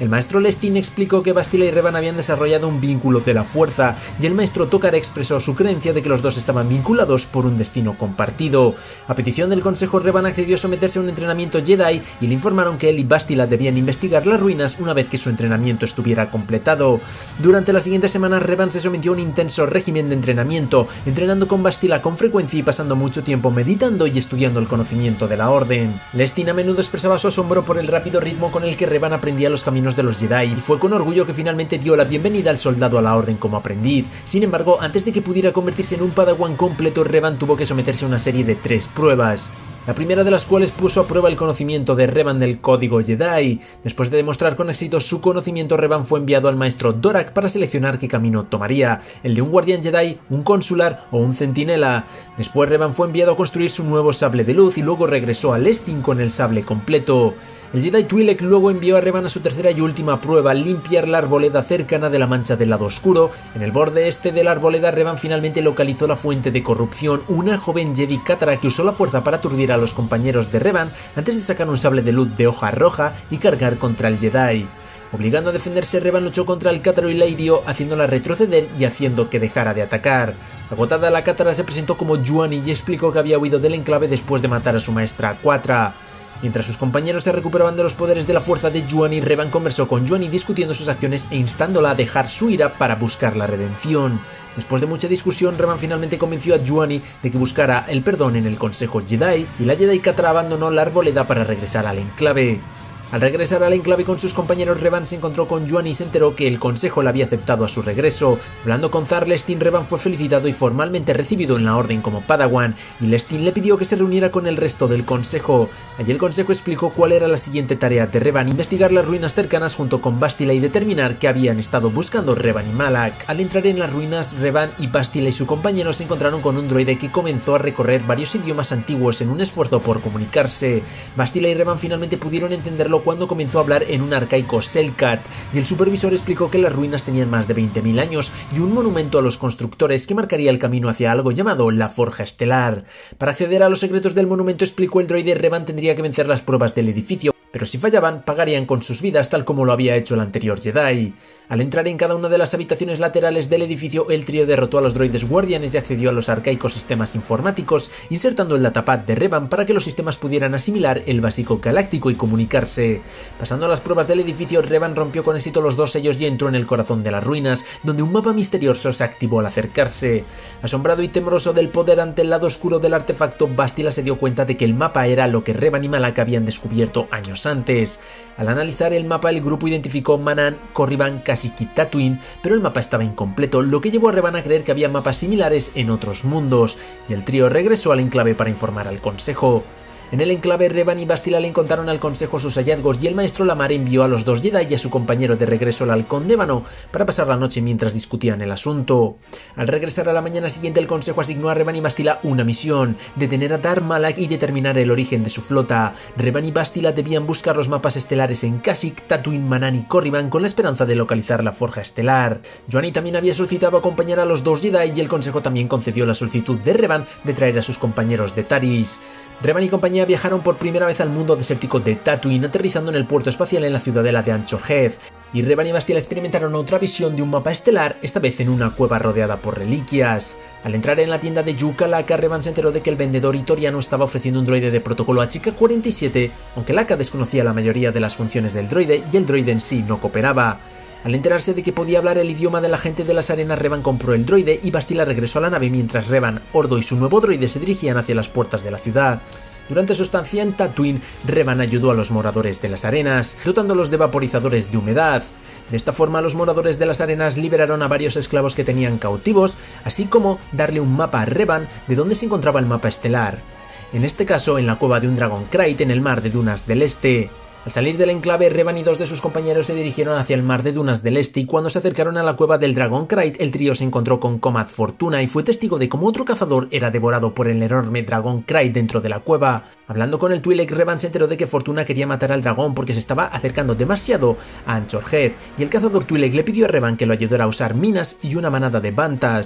El maestro Lestin explicó que Bastila y Revan habían desarrollado un vínculo de la fuerza, y el maestro Tokar expresó su creencia de que los dos estaban vinculados por un destino compartido. A petición del consejo, Revan accedió a someterse a un entrenamiento Jedi y le informaron que él y Bastila debían investigar las ruinas una vez que su entrenamiento estuviera completado. Durante las siguientes semanas, Revan se sometió a un intenso régimen de entrenamiento, entrenando con Bastila con frecuencia y pasando mucho tiempo meditando y estudiando el conocimiento de la Orden. Lestin a menudo expresaba su asombro por el rápido ritmo con el que Revan aprendía los caminos de los Jedi, y fue con orgullo que finalmente dio la bienvenida al soldado a la Orden como aprendiz. Sin embargo, antes de que pudiera convertirse en un Padawan completo, Revan tuvo que someterse a una serie de tres pruebas. La primera de las cuales puso a prueba el conocimiento de Revan del código Jedi. Después de demostrar con éxito su conocimiento, Revan fue enviado al maestro Dorak para seleccionar qué camino tomaría, el de un guardián Jedi, un consular o un centinela. Después Revan fue enviado a construir su nuevo sable de luz y luego regresó a Lestin con el sable completo. El Jedi Twi'lek luego envió a Revan a su tercera y última prueba, limpiar la arboleda cercana de la mancha del lado oscuro. En el borde este de la arboleda, Revan finalmente localizó la fuente de corrupción, una joven Jedi Cátara que usó la fuerza para aturdir a los compañeros de Revan antes de sacar un sable de luz de hoja roja y cargar contra el Jedi. Obligando a defenderse, Revan luchó contra el Cátaro y la hirió, haciéndola retroceder y haciendo que dejara de atacar. Agotada, la Cátara se presentó como Juani y explicó que había huido del enclave después de matar a su maestra Quatra. Mientras sus compañeros se recuperaban de los poderes de la fuerza de Juani, Revan conversó con Juani discutiendo sus acciones e instándola a dejar su ira para buscar la redención. Después de mucha discusión, Revan finalmente convenció a Juani de que buscara el perdón en el Consejo Jedi, y la Jedi Cátara abandonó la arboleda para regresar al enclave. Al regresar al enclave con sus compañeros, Revan se encontró con Juani y se enteró que el consejo le había aceptado a su regreso. Hablando con Zar Lestin, Revan fue felicitado y formalmente recibido en la orden como Padawan, y Lestin le pidió que se reuniera con el resto del consejo. Allí el consejo explicó cuál era la siguiente tarea de Revan: investigar las ruinas cercanas junto con Bastila y determinar qué habían estado buscando Revan y Malak. Al entrar en las ruinas, Revan y Bastila y su compañero se encontraron con un droide que comenzó a recorrer varios idiomas antiguos en un esfuerzo por comunicarse. Bastila y Revan finalmente pudieron entenderlo cuando comenzó a hablar en un arcaico Selkat, y el supervisor explicó que las ruinas tenían más de veinte mil años y un monumento a los constructores que marcaría el camino hacia algo llamado la Forja Estelar. Para acceder a los secretos del monumento, explicó el droide, Revan tendría que vencer las pruebas del edificio, pero si fallaban, pagarían con sus vidas tal como lo había hecho el anterior Jedi. Al entrar en cada una de las habitaciones laterales del edificio, el trío derrotó a los droides guardianes y accedió a los arcaicos sistemas informáticos, insertando el datapad de Revan para que los sistemas pudieran asimilar el básico galáctico y comunicarse. Pasando a las pruebas del edificio, Revan rompió con éxito los dos sellos y entró en el corazón de las ruinas, donde un mapa misterioso se activó al acercarse. Asombrado y temeroso del poder ante el lado oscuro del artefacto, Bastila se dio cuenta de que el mapa era lo que Revan y Malak habían descubierto años antes. Al analizar el mapa, el grupo identificó Manaan, Korriban, Kashyyyk y Tatooine, pero el mapa estaba incompleto, lo que llevó a Revan a creer que había mapas similares en otros mundos, y el trío regresó al enclave para informar al consejo. En el enclave, Revan y Bastila le contaron al consejo sus hallazgos y el maestro Lamar envió a los dos Jedi y a su compañero de regreso al halcón d'ébano para pasar la noche mientras discutían el asunto. Al regresar a la mañana siguiente, el consejo asignó a Revan y Bastila una misión: detener a Darth Malak y determinar el origen de su flota. Revan y Bastila debían buscar los mapas estelares en Kashyyyk, Tatooine, Manaan y Korriban con la esperanza de localizar la Forja Estelar. Juani también había solicitado acompañar a los dos Jedi y el consejo también concedió la solicitud de Revan de traer a sus compañeros de Taris. Revan y compañía viajaron por primera vez al mundo desértico de Tatooine, aterrizando en el puerto espacial en la ciudadela de Anchor Head, y Revan y Bastila experimentaron otra visión de un mapa estelar, esta vez en una cueva rodeada por reliquias. Al entrar en la tienda de Yuka Laka, Revan se enteró de que el vendedor itoriano estaba ofreciendo un droide de protocolo H K cuarenta y siete, aunque Laka desconocía la mayoría de las funciones del droide y el droide en sí no cooperaba. Al enterarse de que podía hablar el idioma de la gente de las arenas, Revan compró el droide y Bastila regresó a la nave mientras Revan, Ordo y su nuevo droide se dirigían hacia las puertas de la ciudad. Durante su estancia en Tatooine, Revan ayudó a los moradores de las arenas, dotándolos de vaporizadores de humedad. De esta forma, los moradores de las arenas liberaron a varios esclavos que tenían cautivos, así como darle un mapa a Revan de dónde se encontraba el mapa estelar. En este caso, en la cueva de un Dragon Krayt en el mar de Dunas del Este. Al salir del enclave, Revan y dos de sus compañeros se dirigieron hacia el mar de Dunas del Este, y cuando se acercaron a la cueva del Dragon Krayt, el trío se encontró con Comad Fortuna y fue testigo de cómo otro cazador era devorado por el enorme Dragon Krayt dentro de la cueva. Hablando con el Twi'lek, Revan se enteró de que Fortuna quería matar al dragón porque se estaba acercando demasiado a Anchor Head, y el cazador Twi'lek le pidió a Revan que lo ayudara a usar minas y una manada de bantas.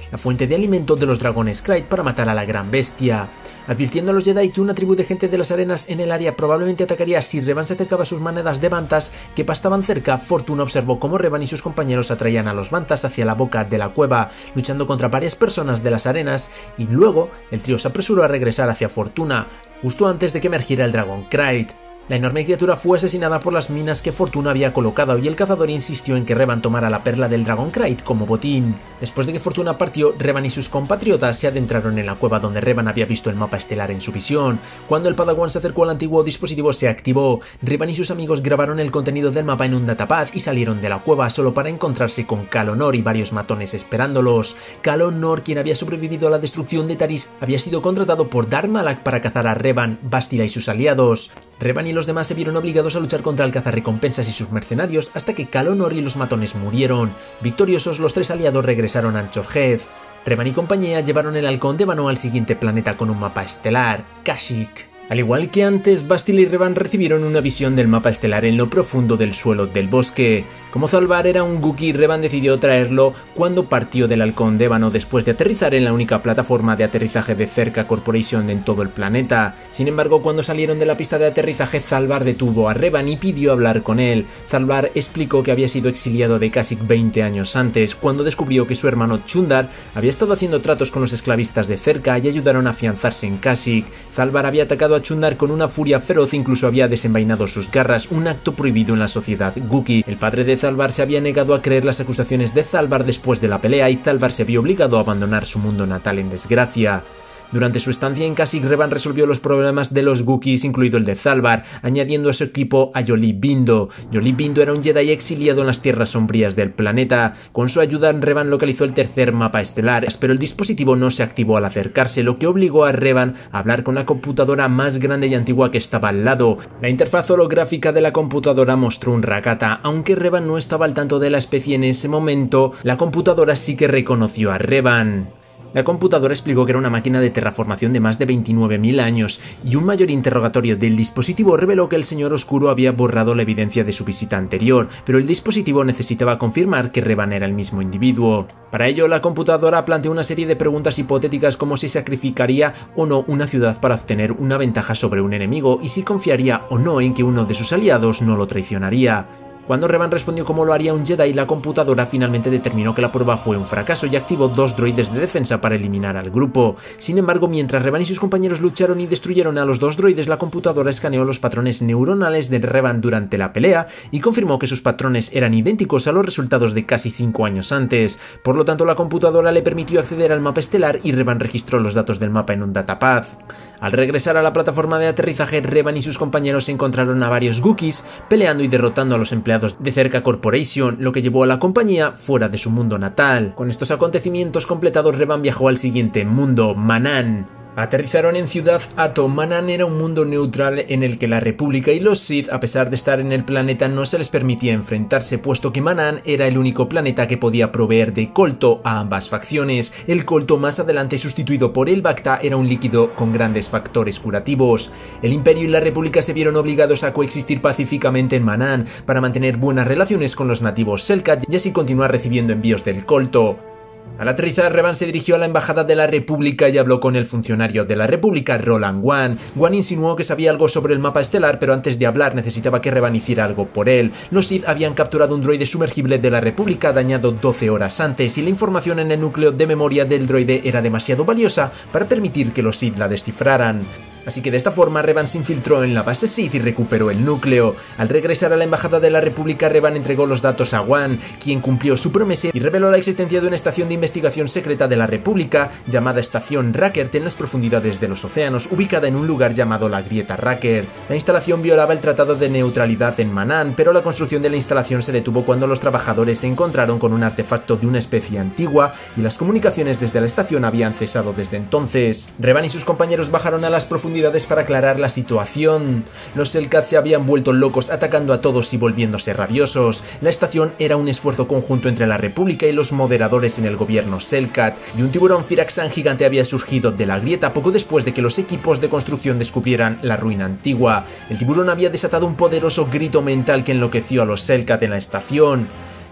la fuente de alimento de los dragones Krayt para matar a la gran bestia. Advirtiendo a los Jedi que una tribu de gente de las arenas en el área probablemente atacaría si Revan se acercaba a sus manadas de bantas que pastaban cerca, Fortuna observó cómo Revan y sus compañeros atraían a los bantas hacia la boca de la cueva, luchando contra varias personas de las arenas, y luego el trío se apresuró a regresar hacia Fortuna, justo antes de que emergiera el dragón Krayt. La enorme criatura fue asesinada por las minas que Fortuna había colocado y el cazador insistió en que Revan tomara la perla del dragón Krayt como botín. Después de que Fortuna partió, Revan y sus compatriotas se adentraron en la cueva donde Revan había visto el mapa estelar en su visión. Cuando el Padawan se acercó al antiguo dispositivo se activó. Revan y sus amigos grabaron el contenido del mapa en un datapad y salieron de la cueva solo para encontrarse con Calo Nor y varios matones esperándolos. Calo Nor, quien había sobrevivido a la destrucción de Taris, había sido contratado por Darth Malak para cazar a Revan, Bastila y sus aliados. Revan y los demás se vieron obligados a luchar contra el cazarrecompensas y sus mercenarios hasta que Calo Nor y los matones murieron. Victoriosos, los tres aliados regresaron a Anchor Head. Revan y compañía llevaron el halcón de Vano al siguiente planeta con un mapa estelar, Kashyyyk. Al igual que antes, Bastila y Revan recibieron una visión del mapa estelar en lo profundo del suelo del bosque. Como Zalbar era un Wookiee, Revan decidió traerlo cuando partió del halcón d'ébano después de aterrizar en la única plataforma de aterrizaje de Cerca Corporation en todo el planeta. Sin embargo, cuando salieron de la pista de aterrizaje, Zalbar detuvo a Revan y pidió hablar con él. Zalbar explicó que había sido exiliado de Kashyyyk veinte años antes, cuando descubrió que su hermano Chundar había estado haciendo tratos con los esclavistas de Cerca y ayudaron a afianzarse en Kashyyyk. Zalbar había atacado a Chundar con una furia feroz, incluso había desenvainado sus garras, un acto prohibido en la sociedad Wookiee. El padre de Zalbar se había negado a creer las acusaciones de Zalbar después de la pelea y Zalbar se vio obligado a abandonar su mundo natal en desgracia. Durante su estancia en Kashyyyk, Revan resolvió los problemas de los Wookiees, incluido el de Zalbar, añadiendo a su equipo a Jolee Bindo. Jolee Bindo era un Jedi exiliado en las tierras sombrías del planeta. Con su ayuda, Revan localizó el tercer mapa estelar, pero el dispositivo no se activó al acercarse, lo que obligó a Revan a hablar con la computadora más grande y antigua que estaba al lado. La interfaz holográfica de la computadora mostró un Rakata. Aunque Revan no estaba al tanto de la especie en ese momento, la computadora sí que reconoció a Revan. La computadora explicó que era una máquina de terraformación de más de veintinueve mil años, y un mayor interrogatorio del dispositivo reveló que el Señor Oscuro había borrado la evidencia de su visita anterior, pero el dispositivo necesitaba confirmar que Revan era el mismo individuo. Para ello, la computadora planteó una serie de preguntas hipotéticas como si sacrificaría o no una ciudad para obtener una ventaja sobre un enemigo, y si confiaría o no en que uno de sus aliados no lo traicionaría. Cuando Revan respondió cómo lo haría un Jedi, la computadora finalmente determinó que la prueba fue un fracaso y activó dos droides de defensa para eliminar al grupo. Sin embargo, mientras Revan y sus compañeros lucharon y destruyeron a los dos droides, la computadora escaneó los patrones neuronales de Revan durante la pelea y confirmó que sus patrones eran idénticos a los resultados de casi cinco años antes. Por lo tanto, la computadora le permitió acceder al mapa estelar y Revan registró los datos del mapa en un datapad. Al regresar a la plataforma de aterrizaje, Revan y sus compañeros encontraron a varios Wookiees peleando y derrotando a los empleados de Cerca Corporation, lo que llevó a la compañía fuera de su mundo natal. Con estos acontecimientos completados, Revan viajó al siguiente mundo, Manaan. Aterrizaron en Ciudad Atto. Manaan era un mundo neutral en el que la República y los Sith, a pesar de estar en el planeta, no se les permitía enfrentarse, puesto que Manaan era el único planeta que podía proveer de colto a ambas facciones. El colto, más adelante sustituido por el Bacta, era un líquido con grandes factores curativos. El Imperio y la República se vieron obligados a coexistir pacíficamente en Manaan para mantener buenas relaciones con los nativos Selkat y así continuar recibiendo envíos del colto. Al aterrizar, Revan se dirigió a la embajada de la República y habló con el funcionario de la República, Roland Wan. Wan insinuó que sabía algo sobre el mapa estelar, pero antes de hablar necesitaba que Revan hiciera algo por él. Los Sith habían capturado un droide sumergible de la República dañado doce horas antes, y la información en el núcleo de memoria del droide era demasiado valiosa para permitir que los Sith la descifraran. Así que de esta forma Revan se infiltró en la base Sith y recuperó el núcleo. Al regresar a la embajada de la República, Revan entregó los datos a Wan, quien cumplió su promesa y reveló la existencia de una estación de investigación secreta de la República llamada Estación Rackert en las profundidades de los océanos, ubicada en un lugar llamado la Grieta Rackert. La instalación violaba el Tratado de Neutralidad en Manaan, pero la construcción de la instalación se detuvo cuando los trabajadores se encontraron con un artefacto de una especie antigua y las comunicaciones desde la estación habían cesado desde entonces. Revan y sus compañeros bajaron a las profundidades para aclarar la situación. Los Selkat se habían vuelto locos, atacando a todos y volviéndose rabiosos. La estación era un esfuerzo conjunto entre la República y los moderadores en el gobierno Selkat, y un tiburón Firaxan gigante había surgido de la grieta poco después de que los equipos de construcción descubrieran la ruina antigua. El tiburón había desatado un poderoso grito mental que enloqueció a los Selkat en la estación.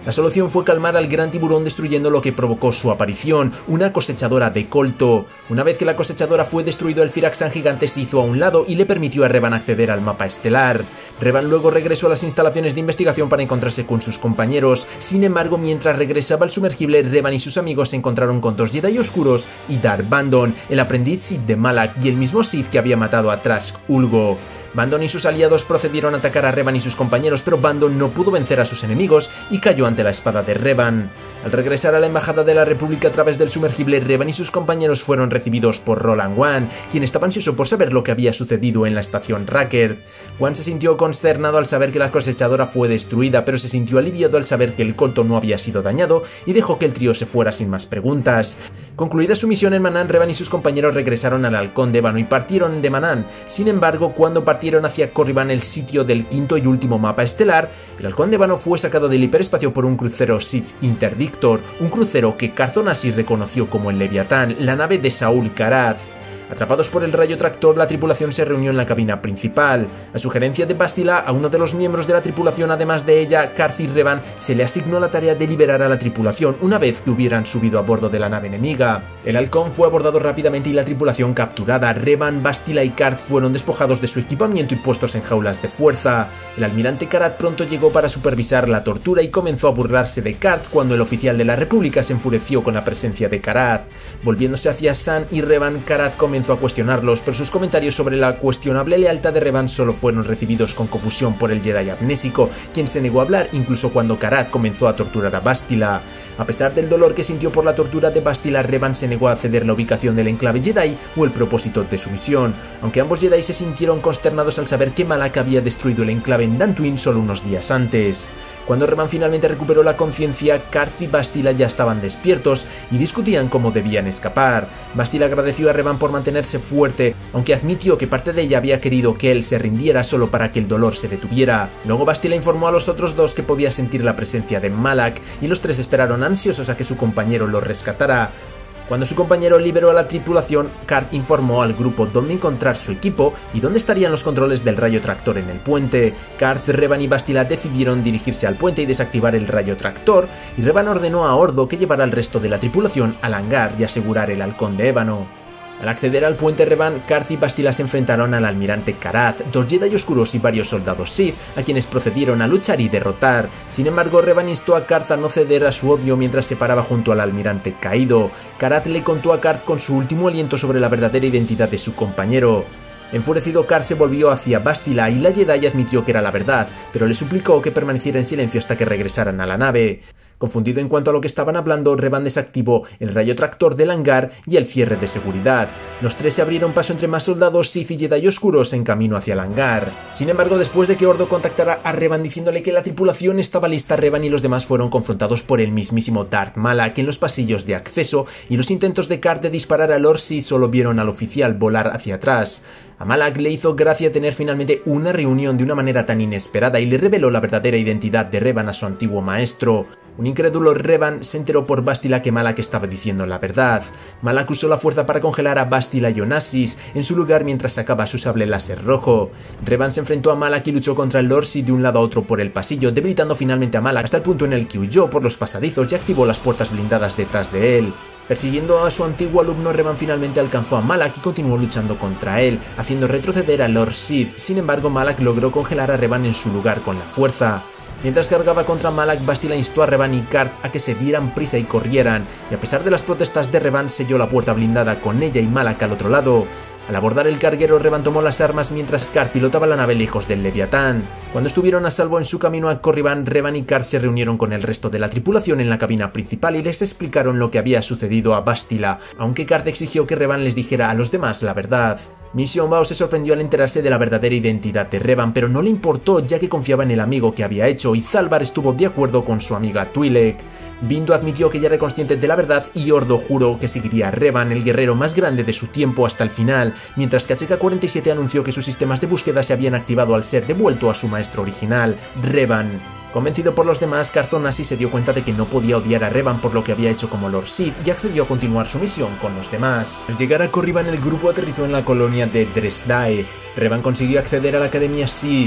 La solución fue calmar al gran tiburón destruyendo lo que provocó su aparición, una cosechadora de colto. Una vez que la cosechadora fue destruido, el Firaxan gigante se hizo a un lado y le permitió a Revan acceder al mapa estelar. Revan luego regresó a las instalaciones de investigación para encontrarse con sus compañeros. Sin embargo, mientras regresaba al sumergible, Revan y sus amigos se encontraron con dos Jedi oscuros y Darth Bandon, el aprendiz Sith de Malak y el mismo Sith que había matado a Trask Ulgo. Bandon y sus aliados procedieron a atacar a Revan y sus compañeros, pero Bandon no pudo vencer a sus enemigos y cayó ante la espada de Revan. Al regresar a la embajada de la República a través del sumergible, Revan y sus compañeros fueron recibidos por Roland Wan, quien estaba ansioso por saber lo que había sucedido en la estación Rackert. Wan se sintió consternado al saber que la cosechadora fue destruida, pero se sintió aliviado al saber que el colto no había sido dañado y dejó que el trío se fuera sin más preguntas. Concluida su misión en Manaan, Revan y sus compañeros regresaron al Halcón de Ébano y partieron de Manaan. Sin embargo, cuando partieron hacia Korriban, el sitio del quinto y último mapa estelar, el Halcón de Ébano fue sacado del hiperespacio por un crucero Sith Interdictor, un crucero que Carth Onasi reconoció como el Leviatán, la nave de Saul Karath. Atrapados por el rayo tractor, la tripulación se reunió en la cabina principal. A sugerencia de Bastila, a uno de los miembros de la tripulación, además de ella, Carth y Revan, se le asignó la tarea de liberar a la tripulación una vez que hubieran subido a bordo de la nave enemiga. El halcón fue abordado rápidamente y la tripulación capturada. Revan, Bastila y Carth fueron despojados de su equipamiento y puestos en jaulas de fuerza. El almirante Karath pronto llegó para supervisar la tortura y comenzó a burlarse de Carth cuando el oficial de la República se enfureció con la presencia de Karath. Volviéndose hacia San y Revan, Karath comenzó comenzó a cuestionarlos, pero sus comentarios sobre la cuestionable lealtad de Revan solo fueron recibidos con confusión por el Jedi amnésico, quien se negó a hablar incluso cuando Karath comenzó a torturar a Bastila. A pesar del dolor que sintió por la tortura de Bastila, Revan se negó a ceder la ubicación del enclave Jedi o el propósito de su misión, aunque ambos Jedi se sintieron consternados al saber que Malak había destruido el enclave en Dantooine solo unos días antes. Cuando Revan finalmente recuperó la conciencia, Carth y Bastila ya estaban despiertos y discutían cómo debían escapar. Bastila agradeció a Revan por mantenerse fuerte, aunque admitió que parte de ella había querido que él se rindiera solo para que el dolor se detuviera. Luego Bastila informó a los otros dos que podía sentir la presencia de Malak, y los tres esperaron ansiosos a que su compañero los rescatara. Cuando su compañero liberó a la tripulación, Carth informó al grupo dónde encontrar su equipo y dónde estarían los controles del rayo tractor en el puente. Carth, Revan y Bastila decidieron dirigirse al puente y desactivar el rayo tractor, y Revan ordenó a Ordo que llevara al resto de la tripulación al hangar y asegurar el halcón de ébano. Al acceder al puente Revan, Carth y Bastila se enfrentaron al almirante Karath, dos Jedi oscuros y varios soldados Sith, a quienes procedieron a luchar y derrotar. Sin embargo, Revan instó a Carth a no ceder a su odio mientras se paraba junto al almirante caído. Karath le contó a Carth con su último aliento sobre la verdadera identidad de su compañero. Enfurecido, Carth se volvió hacia Bastila y la Jedi admitió que era la verdad, pero le suplicó que permaneciera en silencio hasta que regresaran a la nave. Confundido en cuanto a lo que estaban hablando, Revan desactivó el rayo tractor del hangar y el cierre de seguridad. Los tres se abrieron paso entre más soldados Sith y Jedi oscuros en camino hacia el hangar. Sin embargo, después de que Ordo contactara a Revan diciéndole que la tripulación estaba lista, Revan y los demás fueron confrontados por el mismísimo Darth Malak en los pasillos de acceso, y los intentos de Carth de disparar a Lord Sith solo vieron al oficial volar hacia atrás. A Malak le hizo gracia tener finalmente una reunión de una manera tan inesperada y le reveló la verdadera identidad de Revan a su antiguo maestro. Un incrédulo Revan se enteró por Bastila que Malak estaba diciendo la verdad. Malak usó la fuerza para congelar a Bastila y Onassis en su lugar mientras sacaba su sable láser rojo. Revan se enfrentó a Malak y luchó contra el Lord Sith de un lado a otro por el pasillo, debilitando finalmente a Malak hasta el punto en el que huyó por los pasadizos y activó las puertas blindadas detrás de él. Persiguiendo a su antiguo alumno, Revan finalmente alcanzó a Malak y continuó luchando contra él, haciendo retroceder a Lord Sith. Sin embargo, Malak logró congelar a Revan en su lugar con la fuerza. Mientras cargaba contra Malak, Bastila instó a Revan y Carth a que se dieran prisa y corrieran, y a pesar de las protestas de Revan, selló la puerta blindada con ella y Malak al otro lado. Al abordar el carguero, Revan tomó las armas mientras Carth pilotaba la nave lejos del Leviatán. Cuando estuvieron a salvo en su camino a Korriban, Revan y Carth se reunieron con el resto de la tripulación en la cabina principal y les explicaron lo que había sucedido a Bastila, aunque Carth exigió que Revan les dijera a los demás la verdad. Mission Bao se sorprendió al enterarse de la verdadera identidad de Revan, pero no le importó ya que confiaba en el amigo que había hecho, y Zalbar estuvo de acuerdo con su amiga Twi'lek. Bindu admitió que ya era consciente de la verdad y Ordo juró que seguiría a Revan, el guerrero más grande de su tiempo, hasta el final, mientras que H K cuarenta y siete anunció que sus sistemas de búsqueda se habían activado al ser devuelto a su maestro original, Revan. Convencido por los demás, Carth Onasi se dio cuenta de que no podía odiar a Revan por lo que había hecho como Lord Sith y accedió a continuar su misión con los demás. Al llegar a Korriban, el grupo aterrizó en la colonia de Dresdae. Revan consiguió acceder a la Academia Sith.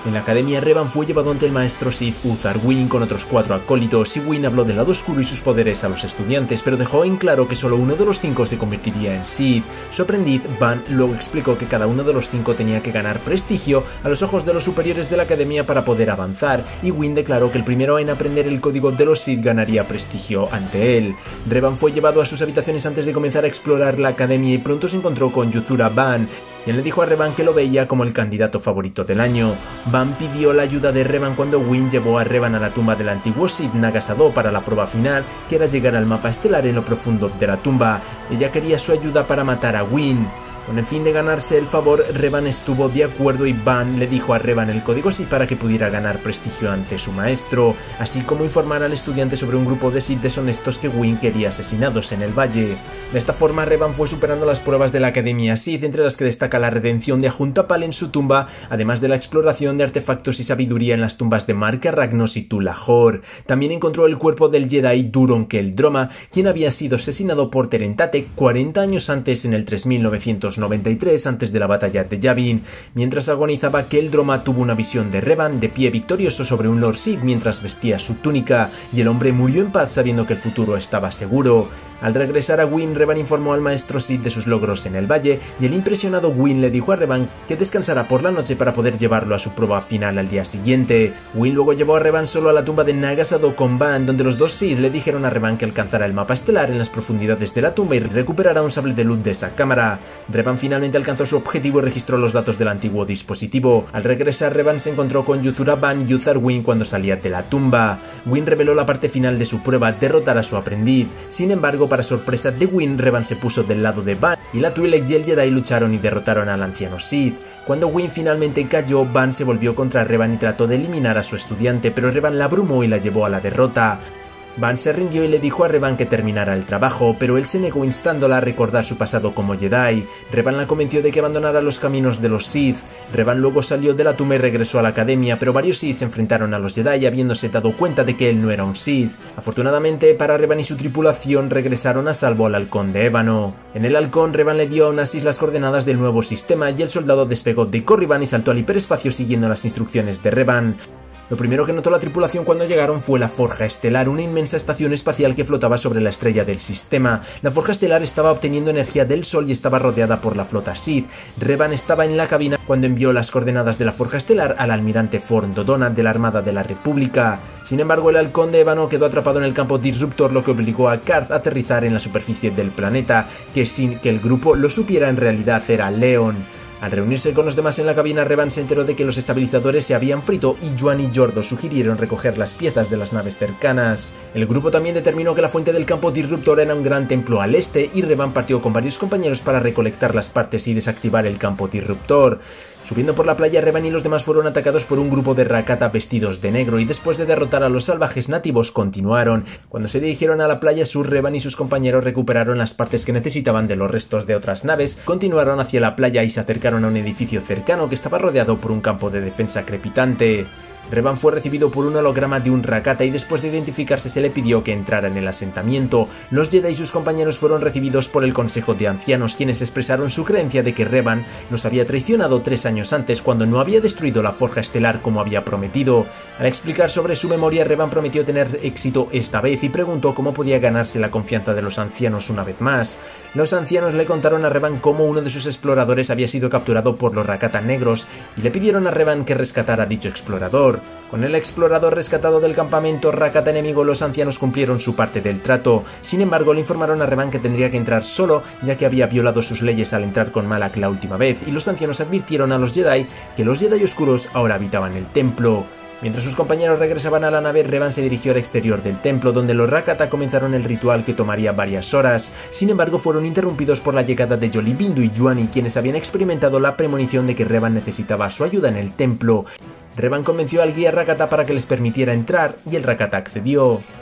En la academia, Revan fue llevado ante el maestro Sith Uthar Wynn con otros cuatro acólitos y Wynn habló del lado oscuro y sus poderes a los estudiantes, pero dejó en claro que solo uno de los cinco se convertiría en Sith. Su aprendiz, Van, luego explicó que cada uno de los cinco tenía que ganar prestigio a los ojos de los superiores de la academia para poder avanzar, y Wynn declaró que el primero en aprender el código de los Sith ganaría prestigio ante él. Revan fue llevado a sus habitaciones antes de comenzar a explorar la academia y pronto se encontró con Yuzura Van, y él le dijo a Revan que lo veía como el candidato favorito del año. Van pidió la ayuda de Revan cuando Wynn llevó a Revan a la tumba del antiguo Sith Nagasado para la prueba final, que era llegar al mapa estelar en lo profundo de la tumba. Ella quería su ayuda para matar a Wynn. Con el fin de ganarse el favor, Revan estuvo de acuerdo y Van le dijo a Revan el código Sith para que pudiera ganar prestigio ante su maestro, así como informar al estudiante sobre un grupo de Sith deshonestos que Wynn quería asesinados en el valle. De esta forma, Revan fue superando las pruebas de la Academia Sith, entre las que destaca la redención de Ajuntapal en su tumba, además de la exploración de artefactos y sabiduría en las tumbas de Marka Ragnos y Tulahor. También encontró el cuerpo del Jedi Duron Keldroma, quien había sido asesinado por Terentate cuarenta años antes en el tres mil novecientos noventa y tres antes de la batalla de Yavin. Mientras agonizaba, Keldroma tuvo una visión de Revan de pie victorioso sobre un Lord Sith mientras vestía su túnica, y el hombre murió en paz sabiendo que el futuro estaba seguro. Al regresar a Wynn, Revan informó al maestro Sith de sus logros en el valle, y el impresionado Wynn le dijo a Revan que descansara por la noche para poder llevarlo a su prueba final al día siguiente. Wynn luego llevó a Revan solo a la tumba de Nagasado con Van, donde los dos Sith le dijeron a Revan que alcanzara el mapa estelar en las profundidades de la tumba y recuperara un sable de luz de esa cámara. Revan finalmente alcanzó su objetivo y registró los datos del antiguo dispositivo. Al regresar, Revan se encontró con Yuzura Van y Uthar Wynn cuando salía de la tumba. Wynn reveló la parte final de su prueba, derrotar a su aprendiz. Sin embargo, para sorpresa de Wynn, Revan se puso del lado de Van, y la Twi'lek y el Jedi lucharon y derrotaron al anciano Sith. Cuando Wynn finalmente cayó, Van se volvió contra Revan y trató de eliminar a su estudiante, pero Revan la abrumó y la llevó a la derrota. Van se rindió y le dijo a Revan que terminara el trabajo, pero él se negó instándola a recordar su pasado como Jedi. Revan la convenció de que abandonara los caminos de los Sith. Revan luego salió de la tumba y regresó a la academia, pero varios Sith se enfrentaron a los Jedi habiéndose dado cuenta de que él no era un Sith. Afortunadamente para Revan y su tripulación, regresaron a salvo al halcón de ébano. En el halcón, Revan le dio a Onassis las coordenadas del nuevo sistema y el soldado despegó de Corriban y saltó al hiperespacio siguiendo las instrucciones de Revan. Lo primero que notó la tripulación cuando llegaron fue la Forja Estelar, una inmensa estación espacial que flotaba sobre la estrella del sistema. La Forja Estelar estaba obteniendo energía del Sol y estaba rodeada por la flota Sith. Revan estaba en la cabina cuando envió las coordenadas de la Forja Estelar al almirante Forn Dodona de la Armada de la República. Sin embargo, el halcón de ébano quedó atrapado en el campo disruptor, lo que obligó a Karth a aterrizar en la superficie del planeta, que sin que el grupo lo supiera en realidad era Leon. Al reunirse con los demás en la cabina, Revan se enteró de que los estabilizadores se habían frito y Yuan y Yordo sugirieron recoger las piezas de las naves cercanas. El grupo también determinó que la fuente del campo disruptor era un gran templo al este y Revan partió con varios compañeros para recolectar las partes y desactivar el campo disruptor. Subiendo por la playa, Revan y los demás fueron atacados por un grupo de Rakata vestidos de negro y después de derrotar a los salvajes nativos continuaron. Cuando se dirigieron a la playa sur, Revan y sus compañeros recuperaron las partes que necesitaban de los restos de otras naves, continuaron hacia la playa y se acercaron a un edificio cercano que estaba rodeado por un campo de defensa crepitante. Revan fue recibido por un holograma de un Rakata y después de identificarse se le pidió que entrara en el asentamiento. Los Jedi y sus compañeros fueron recibidos por el Consejo de Ancianos, quienes expresaron su creencia de que Revan los había traicionado tres años antes cuando no había destruido la Forja Estelar como había prometido. Al explicar sobre su memoria, Revan prometió tener éxito esta vez y preguntó cómo podía ganarse la confianza de los ancianos una vez más. Los ancianos le contaron a Revan cómo uno de sus exploradores había sido capturado por los Rakata negros y le pidieron a Revan que rescatara a dicho explorador. Con el explorador rescatado del campamento Rakata enemigo, los ancianos cumplieron su parte del trato. Sin embargo, le informaron a Revan que tendría que entrar solo, ya que había violado sus leyes al entrar con Malak la última vez, y los ancianos advirtieron a los Jedi que los Jedi oscuros ahora habitaban el templo. Mientras sus compañeros regresaban a la nave, Revan se dirigió al exterior del templo, donde los Rakata comenzaron el ritual que tomaría varias horas. Sin embargo, fueron interrumpidos por la llegada de Jolee Bindo y Yuani, quienes habían experimentado la premonición de que Revan necesitaba su ayuda en el templo. Revan convenció al guía Rakata para que les permitiera entrar, y el Rakata accedió.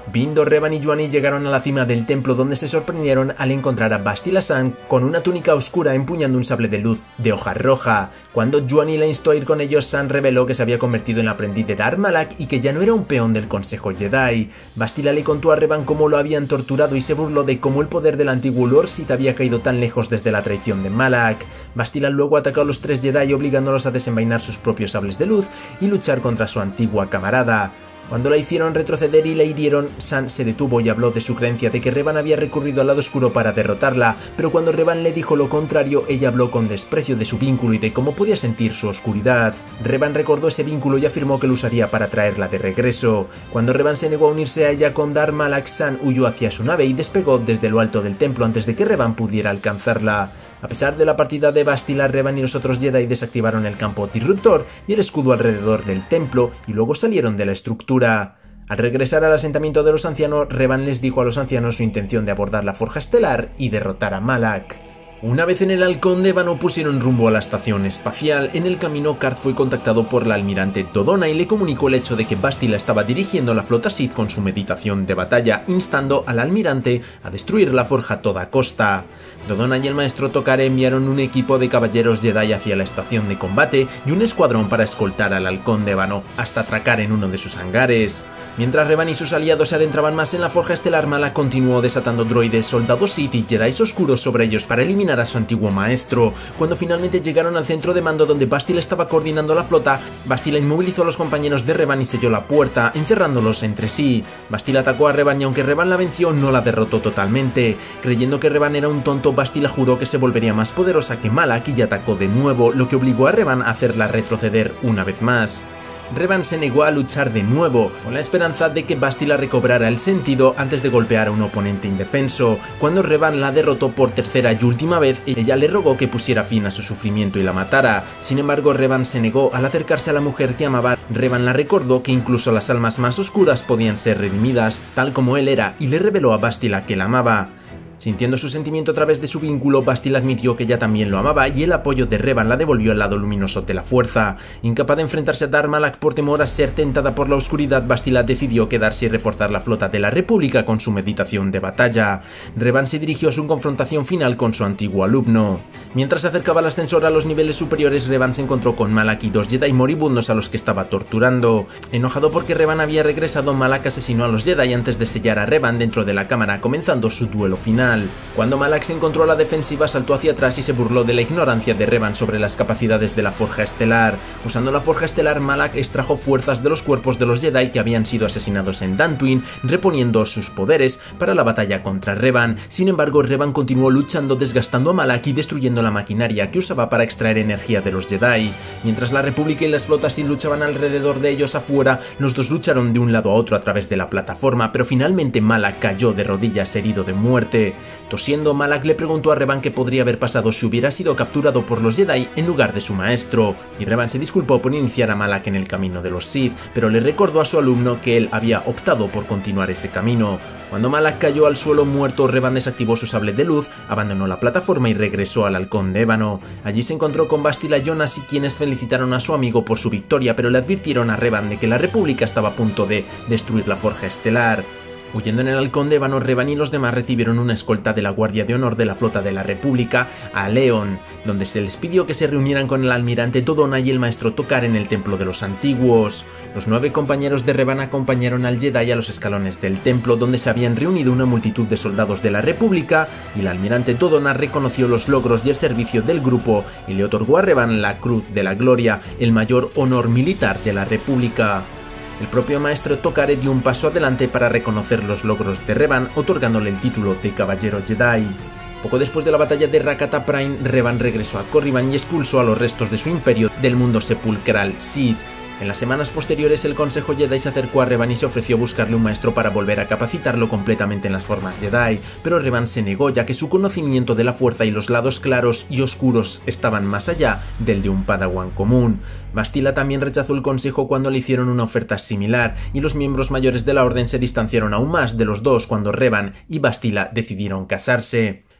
Bindo, Revan y Juani llegaron a la cima del templo, donde se sorprendieron al encontrar a Bastila San con una túnica oscura empuñando un sable de luz de hoja roja. Cuando Juani la instó a ir con ellos, San reveló que se había convertido en aprendiz de Darth Malak y que ya no era un peón del Consejo Jedi. Bastila le contó a Revan cómo lo habían torturado y se burló de cómo el poder del antiguo Lord Sith había caído tan lejos desde la traición de Malak. Bastila luego atacó a los tres Jedi obligándolos a desenvainar sus propios sables de luz y luchar contra su antigua camarada. Cuando la hicieron retroceder y la hirieron, San se detuvo y habló de su creencia de que Revan había recurrido al lado oscuro para derrotarla, pero cuando Revan le dijo lo contrario, ella habló con desprecio de su vínculo y de cómo podía sentir su oscuridad. Revan recordó ese vínculo y afirmó que lo usaría para traerla de regreso. Cuando Revan se negó a unirse a ella con Darth Malak, San huyó hacia su nave y despegó desde lo alto del templo antes de que Revan pudiera alcanzarla. A pesar de la partida de Bastila, Revan y los otros Jedi desactivaron el campo disruptor y el escudo alrededor del templo y luego salieron de la estructura. Al regresar al asentamiento de los ancianos, Revan les dijo a los ancianos su intención de abordar la Forja Estelar y derrotar a Malak. Una vez en el Halcón de Ébano pusieron rumbo a la estación espacial. En el camino, Karth fue contactado por la almirante Dodonna y le comunicó el hecho de que Bastila estaba dirigiendo la flota Sith con su meditación de batalla, instando al almirante a destruir la forja a toda costa. Dodonna y el maestro Tokare enviaron un equipo de caballeros Jedi hacia la estación de combate y un escuadrón para escoltar al Halcón de Ébano hasta atracar en uno de sus hangares. Mientras Revan y sus aliados se adentraban más en la Forja Estelar, Malak continuó desatando droides, soldados Sith y Jedi oscuros sobre ellos para eliminar a su antiguo maestro. Cuando finalmente llegaron al centro de mando donde Bastila estaba coordinando la flota, Bastila inmovilizó a los compañeros de Revan y selló la puerta, encerrándolos entre sí. Bastila atacó a Revan y aunque Revan la venció, no la derrotó totalmente. Creyendo que Revan era un tonto, Bastila juró que se volvería más poderosa que Malak y atacó de nuevo, lo que obligó a Revan a hacerla retroceder una vez más. Revan se negó a luchar de nuevo, con la esperanza de que Bastila recobrara el sentido antes de golpear a un oponente indefenso. Cuando Revan la derrotó por tercera y última vez, ella le rogó que pusiera fin a su sufrimiento y la matara. Sin embargo, Revan se negó. Al acercarse a la mujer que amaba, Revan la recordó que incluso las almas más oscuras podían ser redimidas, tal como él era, y le reveló a Bastila que la amaba. Sintiendo su sentimiento a través de su vínculo, Bastila admitió que ella también lo amaba y el apoyo de Revan la devolvió al lado luminoso de la fuerza. Incapaz de enfrentarse a Darth Malak por temor a ser tentada por la oscuridad, Bastila decidió quedarse y reforzar la flota de la República con su meditación de batalla. Revan se dirigió a su confrontación final con su antiguo alumno. Mientras se acercaba al ascensor a los niveles superiores, Revan se encontró con Malak y dos Jedi moribundos a los que estaba torturando. Enojado porque Revan había regresado, Malak asesinó a los Jedi antes de sellar a Revan dentro de la cámara, comenzando su duelo final. Cuando Malak se encontró a la defensiva, saltó hacia atrás y se burló de la ignorancia de Revan sobre las capacidades de la Forja Estelar. Usando la Forja Estelar, Malak extrajo fuerzas de los cuerpos de los Jedi que habían sido asesinados en Dantooine, reponiendo sus poderes para la batalla contra Revan. Sin embargo, Revan continuó luchando, desgastando a Malak y destruyendo la maquinaria que usaba para extraer energía de los Jedi. Mientras la República y las flotas Sith luchaban alrededor de ellos afuera, los dos lucharon de un lado a otro a través de la plataforma, pero finalmente Malak cayó de rodillas herido de muerte. Tosiendo, Malak le preguntó a Revan qué podría haber pasado si hubiera sido capturado por los Jedi en lugar de su maestro, y Revan se disculpó por iniciar a Malak en el camino de los Sith, pero le recordó a su alumno que él había optado por continuar ese camino. Cuando Malak cayó al suelo muerto, Revan desactivó su sable de luz, abandonó la plataforma y regresó al Halcón de Ébano. Allí se encontró con Bastila y Jonas, y quienes felicitaron a su amigo por su victoria, pero le advirtieron a Revan de que la República estaba a punto de destruir la Forja Estelar. Huyendo en el Halcón de Ébano, Revan y los demás recibieron una escolta de la Guardia de Honor de la Flota de la República a León, donde se les pidió que se reunieran con el almirante Dodonna y el maestro Tokar en el Templo de los Antiguos. Los nueve compañeros de Revan acompañaron al Jedi a los escalones del templo, donde se habían reunido una multitud de soldados de la República, y el almirante Dodonna reconoció los logros y el servicio del grupo y le otorgó a Revan la Cruz de la Gloria, el mayor honor militar de la República. El propio maestro Tokare dio un paso adelante para reconocer los logros de Revan, otorgándole el título de Caballero Jedi. Poco después de la batalla de Rakata Prime, Revan regresó a Corriban y expulsó a los restos de su imperio del mundo sepulcral Sith. En las semanas posteriores, el Consejo Jedi se acercó a Revan y se ofreció buscarle un maestro para volver a capacitarlo completamente en las formas Jedi, pero Revan se negó, ya que su conocimiento de la fuerza y los lados claros y oscuros estaban más allá del de un Padawan común. Bastila también rechazó el consejo cuando le hicieron una oferta similar, y los miembros mayores de la Orden se distanciaron aún más de los dos cuando Revan y Bastila decidieron casarse.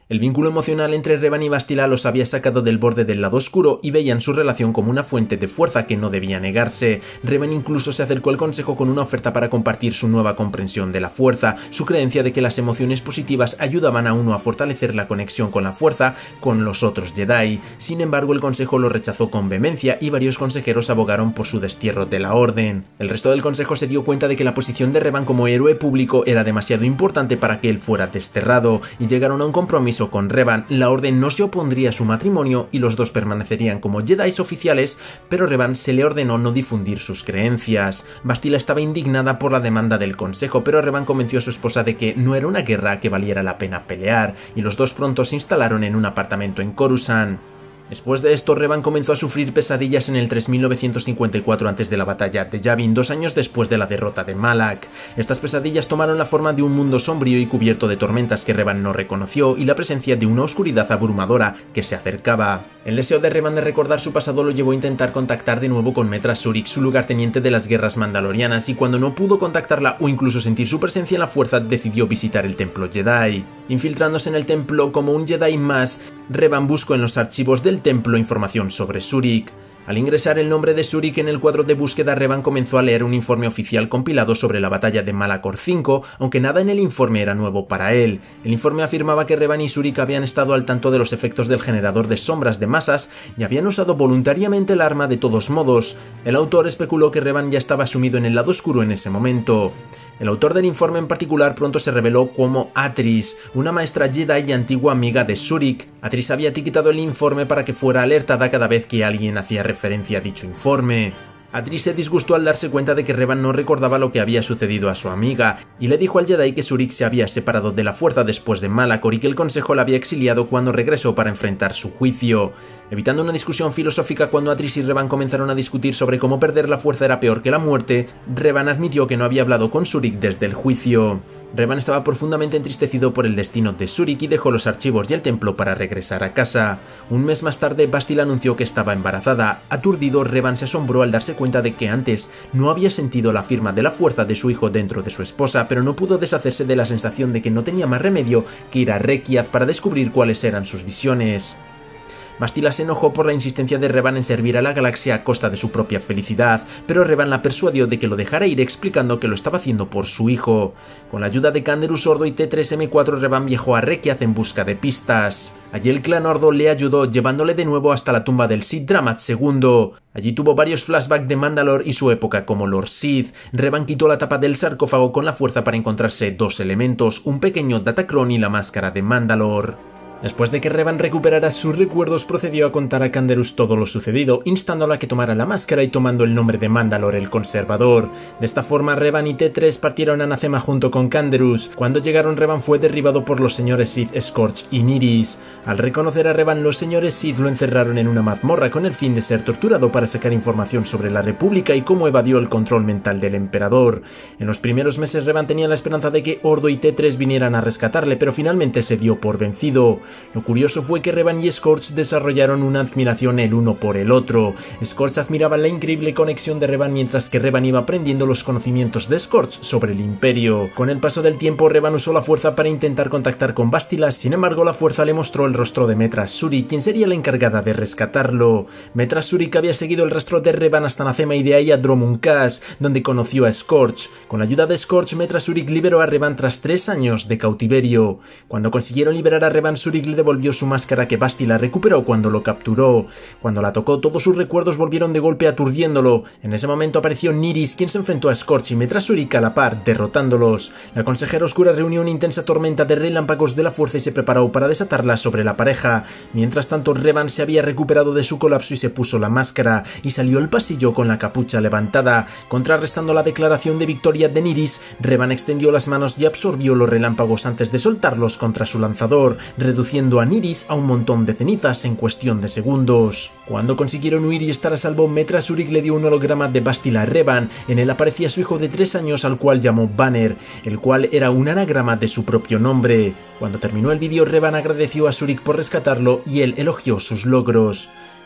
El vínculo emocional entre Revan y Bastila los había sacado del borde del lado oscuro y veían su relación como una fuente de fuerza que no debía negarse. Revan incluso se acercó al consejo con una oferta para compartir su nueva comprensión de la fuerza, su creencia de que las emociones positivas ayudaban a uno a fortalecer la conexión con la fuerza con los otros Jedi. Sin embargo, el consejo lo rechazó con vehemencia y varios consejeros abogaron por su destierro de la orden. El resto del consejo se dio cuenta de que la posición de Revan como héroe público era demasiado importante para que él fuera desterrado y llegaron a un compromiso con Revan. La orden no se opondría a su matrimonio y los dos permanecerían como Jedis oficiales, pero Revan se le ordenó no difundir sus creencias. Bastila estaba indignada por la demanda del consejo, pero Revan convenció a su esposa de que no era una guerra que valiera la pena pelear, y los dos pronto se instalaron en un apartamento en Coruscant. Después de esto, Revan comenzó a sufrir pesadillas en el tres mil novecientos cincuenta y cuatro antes de la batalla de Yavin, dos años después de la derrota de Malak. Estas pesadillas tomaron la forma de un mundo sombrío y cubierto de tormentas que Revan no reconoció y la presencia de una oscuridad abrumadora que se acercaba. El deseo de Revan de recordar su pasado lo llevó a intentar contactar de nuevo con Metra Surik, su lugarteniente de las guerras mandalorianas, y cuando no pudo contactarla o incluso sentir su presencia en la fuerza, decidió visitar el templo Jedi. Infiltrándose en el templo como un Jedi más, Revan buscó en los archivos del templo información sobre Surik. Al ingresar el nombre de Surik en el cuadro de búsqueda, Revan comenzó a leer un informe oficial compilado sobre la batalla de Malachor cinco, aunque nada en el informe era nuevo para él. El informe afirmaba que Revan y Surik habían estado al tanto de los efectos del generador de sombras de masas y habían usado voluntariamente el arma de todos modos. El autor especuló que Revan ya estaba sumido en el lado oscuro en ese momento. El autor del informe en particular pronto se reveló como Atris, una maestra Jedi y antigua amiga de Surik. Atris había etiquetado el informe para que fuera alertada cada vez que alguien hacía referencia a dicho informe. Atris se disgustó al darse cuenta de que Revan no recordaba lo que había sucedido a su amiga, y le dijo al Jedi que Surik se había separado de la fuerza después de Malachor y que el consejo la había exiliado cuando regresó para enfrentar su juicio. Evitando una discusión filosófica cuando Atris y Revan comenzaron a discutir sobre cómo perder la fuerza era peor que la muerte, Revan admitió que no había hablado con Surik desde el juicio. Revan estaba profundamente entristecido por el destino de Surik y dejó los archivos y el templo para regresar a casa. Un mes más tarde, Bastila anunció que estaba embarazada. Aturdido, Revan se asombró al darse cuenta de que antes no había sentido la firma de la fuerza de su hijo dentro de su esposa, pero no pudo deshacerse de la sensación de que no tenía más remedio que ir a Rekiath para descubrir cuáles eran sus visiones. Bastila se enojó por la insistencia de Revan en servir a la galaxia a costa de su propia felicidad, pero Revan la persuadió de que lo dejara ir explicando que lo estaba haciendo por su hijo. Con la ayuda de Canderous, Ordo y T tres M cuatro, Revan viajó a Rekiath en busca de pistas. Allí el clan Ordo le ayudó, llevándole de nuevo hasta la tumba del Sith Dramat segundo. Allí tuvo varios flashbacks de Mandalore y su época como Lord Sith. Revan quitó la tapa del sarcófago con la fuerza para encontrarse dos elementos, un pequeño Datacron y la máscara de Mandalore. Después de que Revan recuperara sus recuerdos, procedió a contar a Canderous todo lo sucedido, instándola a que tomara la máscara y tomando el nombre de Mandalore el Conservador. De esta forma, Revan y T tres partieron a Anacema junto con Canderous. Cuando llegaron, Revan fue derribado por los señores Sith Scorch y Niris. Al reconocer a Revan, los señores Sith lo encerraron en una mazmorra con el fin de ser torturado para sacar información sobre la República y cómo evadió el control mental del emperador. En los primeros meses, Revan tenía la esperanza de que Ordo y T tres vinieran a rescatarle, pero finalmente se dio por vencido. Lo curioso fue que Revan y Scorch desarrollaron una admiración el uno por el otro. Scorch admiraba la increíble conexión de Revan, mientras que Revan iba aprendiendo los conocimientos de Scorch sobre el Imperio. Con el paso del tiempo, Revan usó la fuerza para intentar contactar con Bastila. Sin embargo, la fuerza le mostró el rostro de Metra Surik, quien sería la encargada de rescatarlo. Metra Surik había seguido el rastro de Revan hasta Anacema y de ahí a Dromund Kaas, donde conoció a Scorch. Con la ayuda de Scorch, Metra Surik liberó a Revan tras tres años de cautiverio. Cuando consiguieron liberar a Revan, Surik le devolvió su máscara que Bastila recuperó cuando lo capturó. Cuando la tocó, todos sus recuerdos volvieron de golpe aturdiéndolo. En ese momento apareció Niris, quien se enfrentó a Scorch y Metra Surik a la par, derrotándolos. La consejera oscura reunió una intensa tormenta de relámpagos de la fuerza y se preparó para desatarla sobre la pareja. Mientras tanto, Revan se había recuperado de su colapso y se puso la máscara, y salió al pasillo con la capucha levantada. Contrarrestando la declaración de victoria de Niris, Revan extendió las manos y absorbió los relámpagos antes de soltarlos contra su lanzador, reduciendo a Niris a un montón de cenizas en cuestión de segundos. Cuando consiguieron huir y estar a salvo, Metra Surik le dio un holograma de Bastila a Revan. En él aparecía su hijo de tres años, al cual llamó Banner, el cual era un anagrama de su propio nombre. Cuando terminó el vídeo, Revan agradeció a Surik por rescatarlo y él elogió sus logros.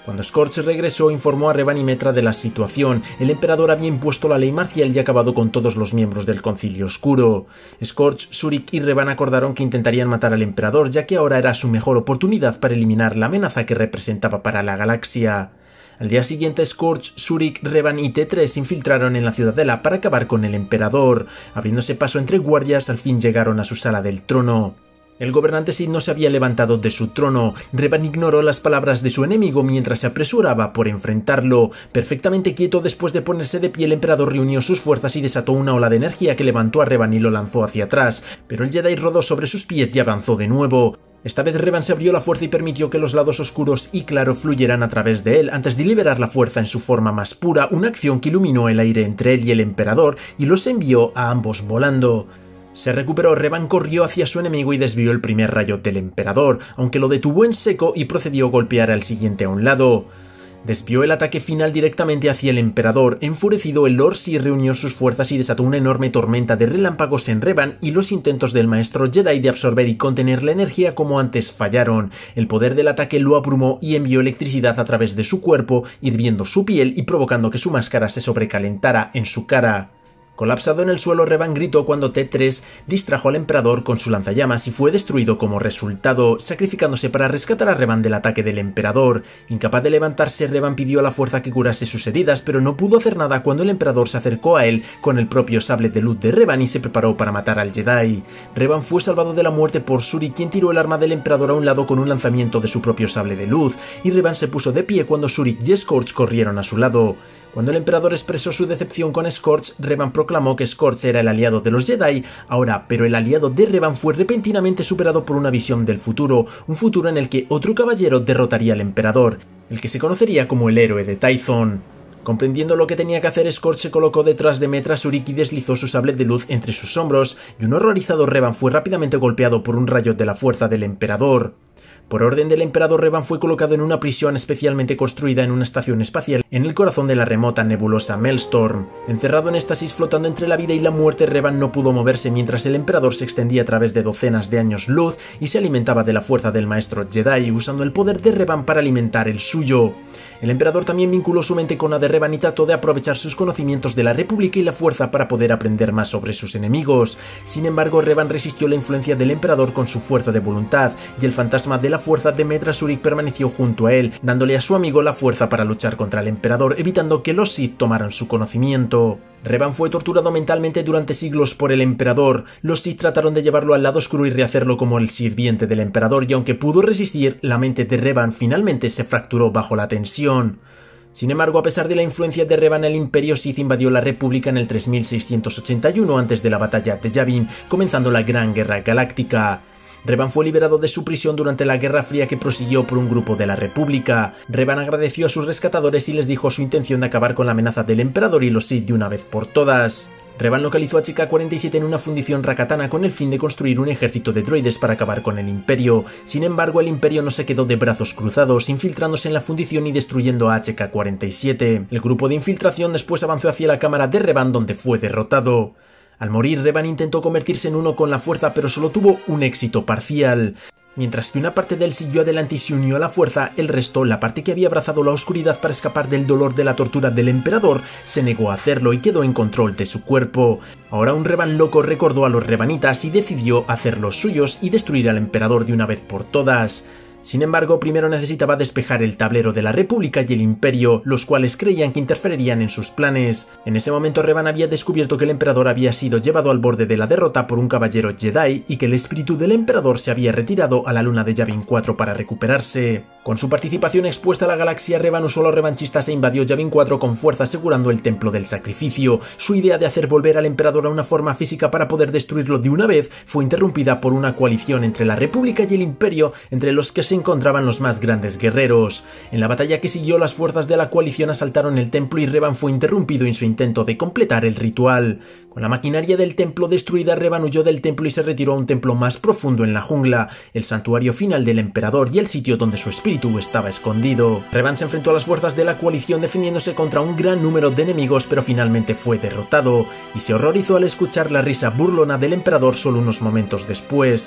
Cuando Scorch regresó, informó a Revan y Metra de la situación. El emperador había impuesto la ley marcial y acabado con todos los miembros del Concilio Oscuro. Scorch, Zurich y Revan acordaron que intentarían matar al emperador, ya que ahora era su mejor oportunidad para eliminar la amenaza que representaba para la galaxia. Al día siguiente, Scorch, Zurich, Revan y T tres se infiltraron en la Ciudadela para acabar con el emperador. Abriéndose paso entre guardias, al fin llegaron a su sala del trono. El gobernante Sith no se había levantado de su trono. Revan ignoró las palabras de su enemigo mientras se apresuraba por enfrentarlo. Perfectamente quieto, después de ponerse de pie, el emperador reunió sus fuerzas y desató una ola de energía que levantó a Revan y lo lanzó hacia atrás, pero el Jedi rodó sobre sus pies y avanzó de nuevo. Esta vez Revan se abrió la fuerza y permitió que los lados oscuros y claro fluyeran a través de él antes de liberar la fuerza en su forma más pura, una acción que iluminó el aire entre él y el emperador y los envió a ambos volando. Se recuperó, Revan corrió hacia su enemigo y desvió el primer rayo del emperador, aunque lo detuvo en seco y procedió a golpear al siguiente a un lado. Desvió el ataque final directamente hacia el emperador. Enfurecido, el Lord Sith reunió sus fuerzas y desató una enorme tormenta de relámpagos en Revan, y los intentos del maestro Jedi de absorber y contener la energía como antes fallaron. El poder del ataque lo abrumó y envió electricidad a través de su cuerpo, hirviendo su piel y provocando que su máscara se sobrecalentara en su cara. Colapsado en el suelo, Revan gritó cuando T tres distrajo al emperador con su lanzallamas y fue destruido como resultado, sacrificándose para rescatar a Revan del ataque del emperador. Incapaz de levantarse, Revan pidió a la fuerza que curase sus heridas, pero no pudo hacer nada cuando el emperador se acercó a él con el propio sable de luz de Revan y se preparó para matar al Jedi. Revan fue salvado de la muerte por Zurich, quien tiró el arma del emperador a un lado con un lanzamiento de su propio sable de luz, y Revan se puso de pie cuando Zurich y Scorch corrieron a su lado. Cuando el emperador expresó su decepción con Scorch, Revan proclamó que Scorch era el aliado de los Jedi. Ahora, pero el aliado de Revan fue repentinamente superado por una visión del futuro, un futuro en el que otro caballero derrotaría al emperador, el que se conocería como el héroe de Tython. Comprendiendo lo que tenía que hacer, Scorch se colocó detrás de Metra Zurich y deslizó su sable de luz entre sus hombros, y un horrorizado Revan fue rápidamente golpeado por un rayo de la fuerza del emperador. Por orden del emperador, Revan fue colocado en una prisión especialmente construida en una estación espacial en el corazón de la remota nebulosa Maelstrom. Encerrado en éxtasis flotando entre la vida y la muerte, Revan no pudo moverse mientras el emperador se extendía a través de docenas de años luz y se alimentaba de la fuerza del maestro Jedi, usando el poder de Revan para alimentar el suyo. El emperador también vinculó su mente con la de Revan y trató de aprovechar sus conocimientos de la República y la fuerza para poder aprender más sobre sus enemigos. Sin embargo, Revan resistió la influencia del emperador con su fuerza de voluntad, y el fantasma de la fuerza de Metra Zurich permaneció junto a él, dándole a su amigo la fuerza para luchar contra el emperador, evitando que los Sith tomaran su conocimiento. Revan fue torturado mentalmente durante siglos por el emperador. Los Sith trataron de llevarlo al lado oscuro y rehacerlo como el sirviente del emperador, y aunque pudo resistir, la mente de Revan finalmente se fracturó bajo la tensión. Sin embargo, a pesar de la influencia de Revan, el Imperio Sith invadió la República en el tres mil seiscientos ochenta y uno antes de la batalla de Yavin, comenzando la Gran Guerra Galáctica. Revan fue liberado de su prisión durante la Guerra Fría que prosiguió por un grupo de la República. Revan agradeció a sus rescatadores y les dijo su intención de acabar con la amenaza del emperador y los Sith de una vez por todas. Revan localizó a H K cuarenta y siete en una fundición Rakatana con el fin de construir un ejército de droides para acabar con el Imperio. Sin embargo, el Imperio no se quedó de brazos cruzados, infiltrándose en la fundición y destruyendo a H K cuarenta y siete. El grupo de infiltración después avanzó hacia la cámara de Revan, donde fue derrotado. Al morir, Revan intentó convertirse en uno con la fuerza, pero solo tuvo un éxito parcial. Mientras que una parte de él siguió adelante y se unió a la fuerza, el resto, la parte que había abrazado la oscuridad para escapar del dolor de la tortura del emperador, se negó a hacerlo y quedó en control de su cuerpo. Ahora un Revan loco recordó a los Revanitas y decidió hacer los suyos y destruir al emperador de una vez por todas. Sin embargo, primero necesitaba despejar el tablero de la República y el Imperio, los cuales creían que interferirían en sus planes. En ese momento, Revan había descubierto que el emperador había sido llevado al borde de la derrota por un caballero Jedi y que el espíritu del emperador se había retirado a la luna de Yavin cuatro para recuperarse. Con su participación expuesta a la galaxia, Revan usó a los revanchistas e invadió Yavin cuatro con fuerza, asegurando el Templo del Sacrificio. Su idea de hacer volver al emperador a una forma física para poder destruirlo de una vez fue interrumpida por una coalición entre la República y el Imperio, entre los que se encontraban los más grandes guerreros. En la batalla que siguió, las fuerzas de la coalición asaltaron el templo y Revan fue interrumpido en su intento de completar el ritual. Con la maquinaria del templo destruida, Revan huyó del templo y se retiró a un templo más profundo en la jungla, el santuario final del emperador y el sitio donde su espíritu estaba escondido. Revan se enfrentó a las fuerzas de la coalición defendiéndose contra un gran número de enemigos, pero finalmente fue derrotado, y se horrorizó al escuchar la risa burlona del emperador solo unos momentos después.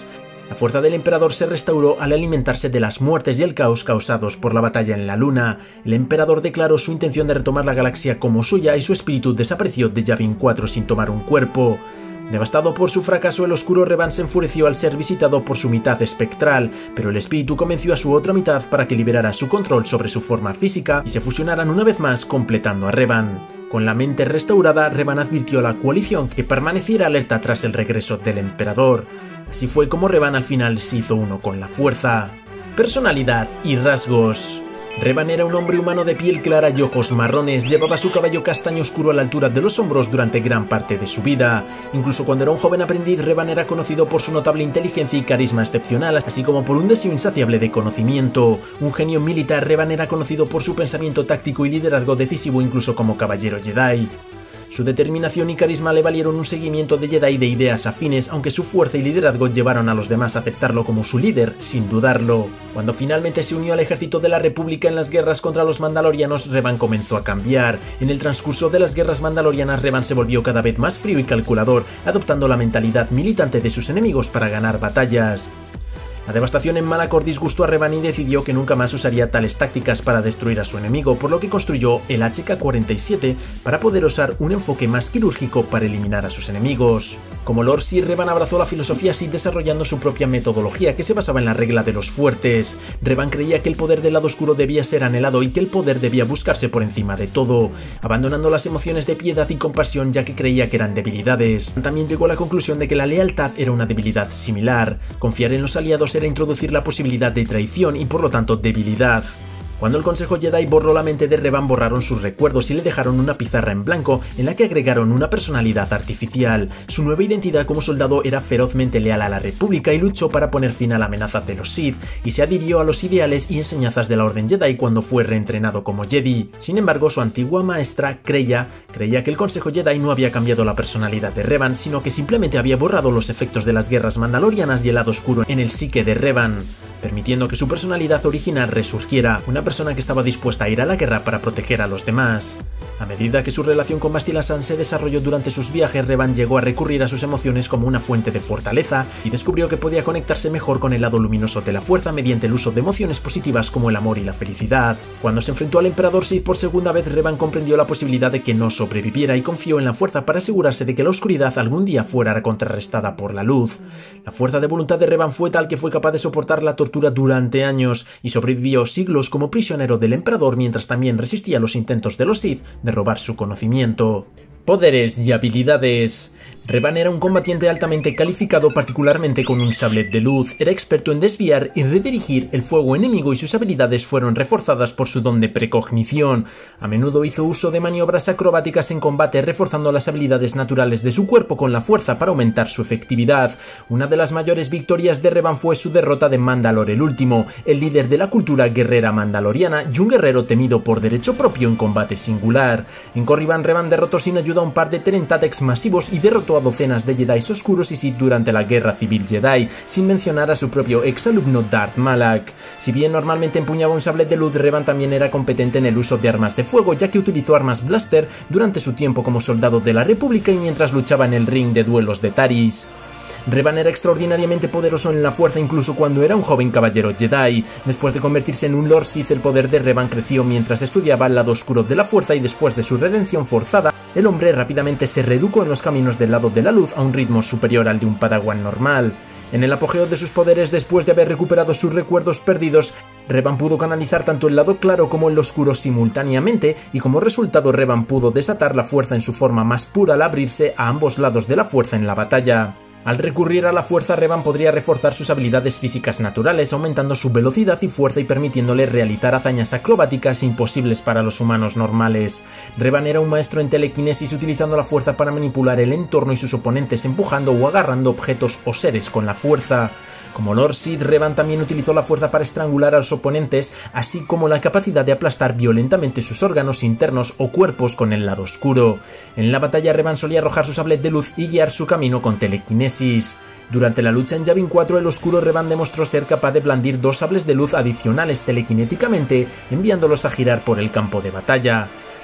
La fuerza del emperador se restauró al alimentarse de las muertes y el caos causados por la batalla en la luna. El emperador declaró su intención de retomar la galaxia como suya y su espíritu desapareció de Yavin cuatro sin tomar un cuerpo. Devastado por su fracaso, el oscuro Revan se enfureció al ser visitado por su mitad espectral, pero el espíritu convenció a su otra mitad para que liberara su control sobre su forma física y se fusionaran una vez más, completando a Revan. Con la mente restaurada, Revan advirtió a la coalición que permaneciera alerta tras el regreso del emperador. Así fue como Revan al final se hizo uno con la fuerza. Personalidad y rasgos. Revan era un hombre humano de piel clara y ojos marrones, llevaba su cabello castaño oscuro a la altura de los hombros durante gran parte de su vida. Incluso cuando era un joven aprendiz, Revan era conocido por su notable inteligencia y carisma excepcional, así como por un deseo insaciable de conocimiento. Un genio militar, Revan era conocido por su pensamiento táctico y liderazgo decisivo incluso como caballero Jedi. Su determinación y carisma le valieron un seguimiento de Jedi de ideas afines, aunque su fuerza y liderazgo llevaron a los demás a aceptarlo como su líder, sin dudarlo. Cuando finalmente se unió al ejército de la República en las guerras contra los Mandalorianos, Revan comenzó a cambiar. En el transcurso de las guerras mandalorianas, Revan se volvió cada vez más frío y calculador, adoptando la mentalidad militante de sus enemigos para ganar batallas. La devastación en Malachor disgustó a Revan y decidió que nunca más usaría tales tácticas para destruir a su enemigo, por lo que construyó el H K cuarenta y siete para poder usar un enfoque más quirúrgico para eliminar a sus enemigos. Como Lord Sith, Revan abrazó la filosofía Sith desarrollando su propia metodología que se basaba en la regla de los fuertes. Revan creía que el poder del lado oscuro debía ser anhelado y que el poder debía buscarse por encima de todo, abandonando las emociones de piedad y compasión ya que creía que eran debilidades. También llegó a la conclusión de que la lealtad era una debilidad similar. Confiar en los aliados era introducir la posibilidad de traición y por lo tanto debilidad. Cuando el Consejo Jedi borró la mente de Revan, borraron sus recuerdos y le dejaron una pizarra en blanco en la que agregaron una personalidad artificial. Su nueva identidad como soldado era ferozmente leal a la República y luchó para poner fin a la amenaza de los Sith, y se adhirió a los ideales y enseñanzas de la Orden Jedi cuando fue reentrenado como Jedi. Sin embargo, su antigua maestra, Kreia, creía que el Consejo Jedi no había cambiado la personalidad de Revan, sino que simplemente había borrado los efectos de las guerras mandalorianas y el lado oscuro en el psique de Revan, permitiendo que su personalidad original resurgiera, una persona que estaba dispuesta a ir a la guerra para proteger a los demás. A medida que su relación con Bastila San se desarrolló durante sus viajes, Revan llegó a recurrir a sus emociones como una fuente de fortaleza y descubrió que podía conectarse mejor con el lado luminoso de la fuerza mediante el uso de emociones positivas como el amor y la felicidad. Cuando se enfrentó al Emperador Sith por segunda vez, Revan comprendió la posibilidad de que no sobreviviera y confió en la fuerza para asegurarse de que la oscuridad algún día fuera contrarrestada por la luz. La fuerza de voluntad de Revan fue tal que fue capaz de soportar la tortura durante años y sobrevivió siglos como prisionero del Emperador mientras también resistía los intentos de los Sith de robar su conocimiento. Poderes y habilidades. Revan era un combatiente altamente calificado, particularmente con un sable de luz. Era experto en desviar y redirigir el fuego enemigo y sus habilidades fueron reforzadas por su don de precognición. A menudo hizo uso de maniobras acrobáticas en combate, reforzando las habilidades naturales de su cuerpo con la fuerza para aumentar su efectividad. Una de las mayores victorias de Revan fue su derrota de Mandalor el Último, el líder de la cultura guerrera mandaloriana y un guerrero temido por derecho propio en combate singular. En Corriban, Revan derrotó sin ayuda a un par de Terentatex masivos y derrotó a docenas de Jedi oscuros y Sith durante la Guerra Civil Jedi, sin mencionar a su propio exalumno Darth Malak. Si bien normalmente empuñaba un sable de luz, Revan también era competente en el uso de armas de fuego, ya que utilizó armas blaster durante su tiempo como soldado de la República y mientras luchaba en el ring de duelos de Taris. Revan era extraordinariamente poderoso en la fuerza incluso cuando era un joven caballero Jedi. Después de convertirse en un Lord Sith, el poder de Revan creció mientras estudiaba el lado oscuro de la fuerza y después de su redención forzada, el hombre rápidamente se redujo en los caminos del lado de la luz a un ritmo superior al de un Padawan normal. En el apogeo de sus poderes, después de haber recuperado sus recuerdos perdidos, Revan pudo canalizar tanto el lado claro como el oscuro simultáneamente, y como resultado Revan pudo desatar la fuerza en su forma más pura al abrirse a ambos lados de la fuerza en la batalla. Al recurrir a la fuerza, Revan podría reforzar sus habilidades físicas naturales, aumentando su velocidad y fuerza y permitiéndole realizar hazañas acrobáticas imposibles para los humanos normales. Revan era un maestro en telequinesis, utilizando la fuerza para manipular el entorno y sus oponentes, empujando o agarrando objetos o seres con la fuerza. Como Lord Sith, Revan también utilizó la fuerza para estrangular a los oponentes, así como la capacidad de aplastar violentamente sus órganos internos o cuerpos con el lado oscuro. En la batalla, Revan solía arrojar su sable de luz y guiar su camino con telequinesis. Durante la lucha en Yavin cuatro, el oscuro Revan demostró ser capaz de blandir dos sables de luz adicionales telequinéticamente, enviándolos a girar por el campo de batalla.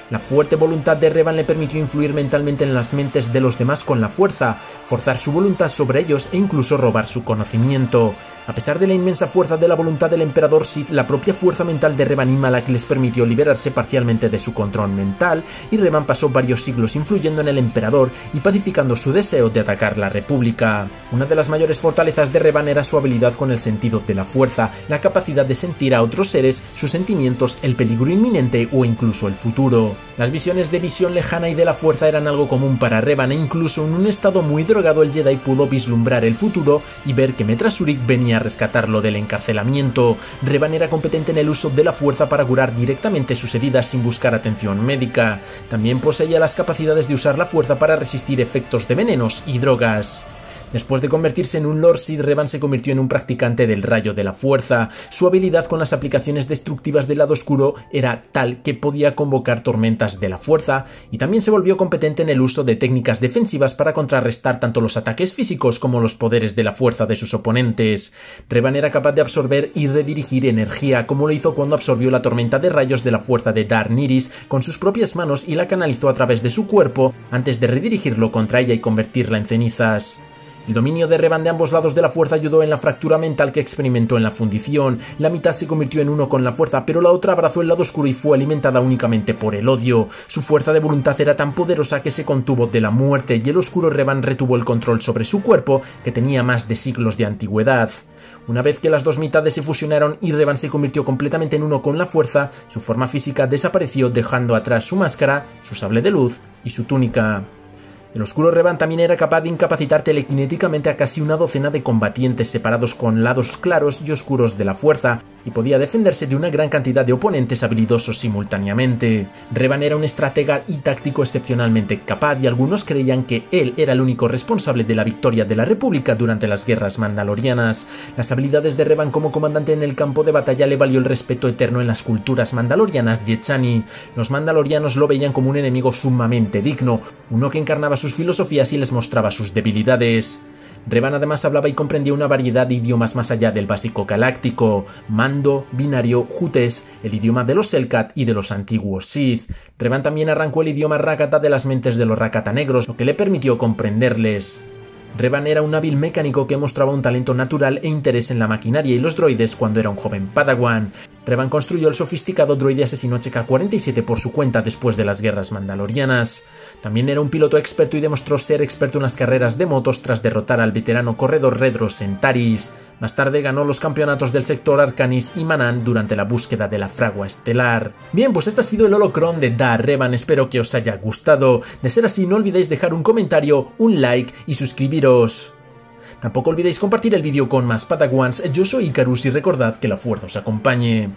La fuerte voluntad de Revan le permitió influir mentalmente en las mentes de los demás con la fuerza, forzar su voluntad sobre ellos e incluso robar su conocimiento. A pesar de la inmensa fuerza de la voluntad del emperador Sith, la propia fuerza mental de Revan y Malak les permitió liberarse parcialmente de su control mental, y Revan pasó varios siglos influyendo en el emperador y pacificando su deseo de atacar la República. Una de las mayores fortalezas de Revan era su habilidad con el sentido de la fuerza, la capacidad de sentir a otros seres, sus sentimientos, el peligro inminente o incluso el futuro. Las visiones de visión lejana y de la fuerza eran algo común para Revan, e incluso en un estado muy drogado el Jedi pudo vislumbrar el futuro y ver que Metra Surik venía a rescatarlo del encarcelamiento. Revan era competente en el uso de la fuerza para curar directamente sus heridas sin buscar atención médica. También poseía las capacidades de usar la fuerza para resistir efectos de venenos y drogas. Después de convertirse en un Lord Sith, Revan se convirtió en un practicante del rayo de la fuerza. Su habilidad con las aplicaciones destructivas del lado oscuro era tal que podía convocar tormentas de la fuerza, y también se volvió competente en el uso de técnicas defensivas para contrarrestar tanto los ataques físicos como los poderes de la fuerza de sus oponentes. Revan era capaz de absorber y redirigir energía, como lo hizo cuando absorbió la tormenta de rayos de la fuerza de Darth Nihilus con sus propias manos y la canalizó a través de su cuerpo antes de redirigirlo contra ella y convertirla en cenizas. El dominio de Revan de ambos lados de la fuerza ayudó en la fractura mental que experimentó en la fundición. La mitad se convirtió en uno con la fuerza, pero la otra abrazó el lado oscuro y fue alimentada únicamente por el odio. Su fuerza de voluntad era tan poderosa que se contuvo de la muerte, y el oscuro Revan retuvo el control sobre su cuerpo, que tenía más de siglos de antigüedad. Una vez que las dos mitades se fusionaron y Revan se convirtió completamente en uno con la fuerza, su forma física desapareció, dejando atrás su máscara, su sable de luz y su túnica. El oscuro Revan también era capaz de incapacitar telequinéticamente a casi una docena de combatientes separados con lados claros y oscuros de la fuerza, y podía defenderse de una gran cantidad de oponentes habilidosos simultáneamente. Revan era un estratega y táctico excepcionalmente capaz, y algunos creían que él era el único responsable de la victoria de la República durante las guerras mandalorianas. Las habilidades de Revan como comandante en el campo de batalla le valió el respeto eterno en las culturas mandalorianas y Echani. Los mandalorianos lo veían como un enemigo sumamente digno, uno que encarnaba sus filosofías y les mostraba sus debilidades. Revan además hablaba y comprendía una variedad de idiomas más allá del básico galáctico: Mando, Binario, Jutes, el idioma de los Selkat y de los antiguos Sith. Revan también arrancó el idioma Rakata de las mentes de los Rakata negros, lo que le permitió comprenderles. Revan era un hábil mecánico que mostraba un talento natural e interés en la maquinaria y los droides cuando era un joven Padawan. Revan construyó el sofisticado droide asesino H K cuarenta y siete por su cuenta después de las guerras mandalorianas. También era un piloto experto y demostró ser experto en las carreras de motos tras derrotar al veterano corredor Redro Centaris. Más tarde ganó los campeonatos del sector Arcanis y Manaan durante la búsqueda de la fragua estelar. Bien, pues este ha sido el holocron de Darth Revan, espero que os haya gustado. De ser así, no olvidéis dejar un comentario, un like y suscribiros. Tampoco olvidéis compartir el vídeo con más Padawans. Yo soy Icarus y recordad que la fuerza os acompañe.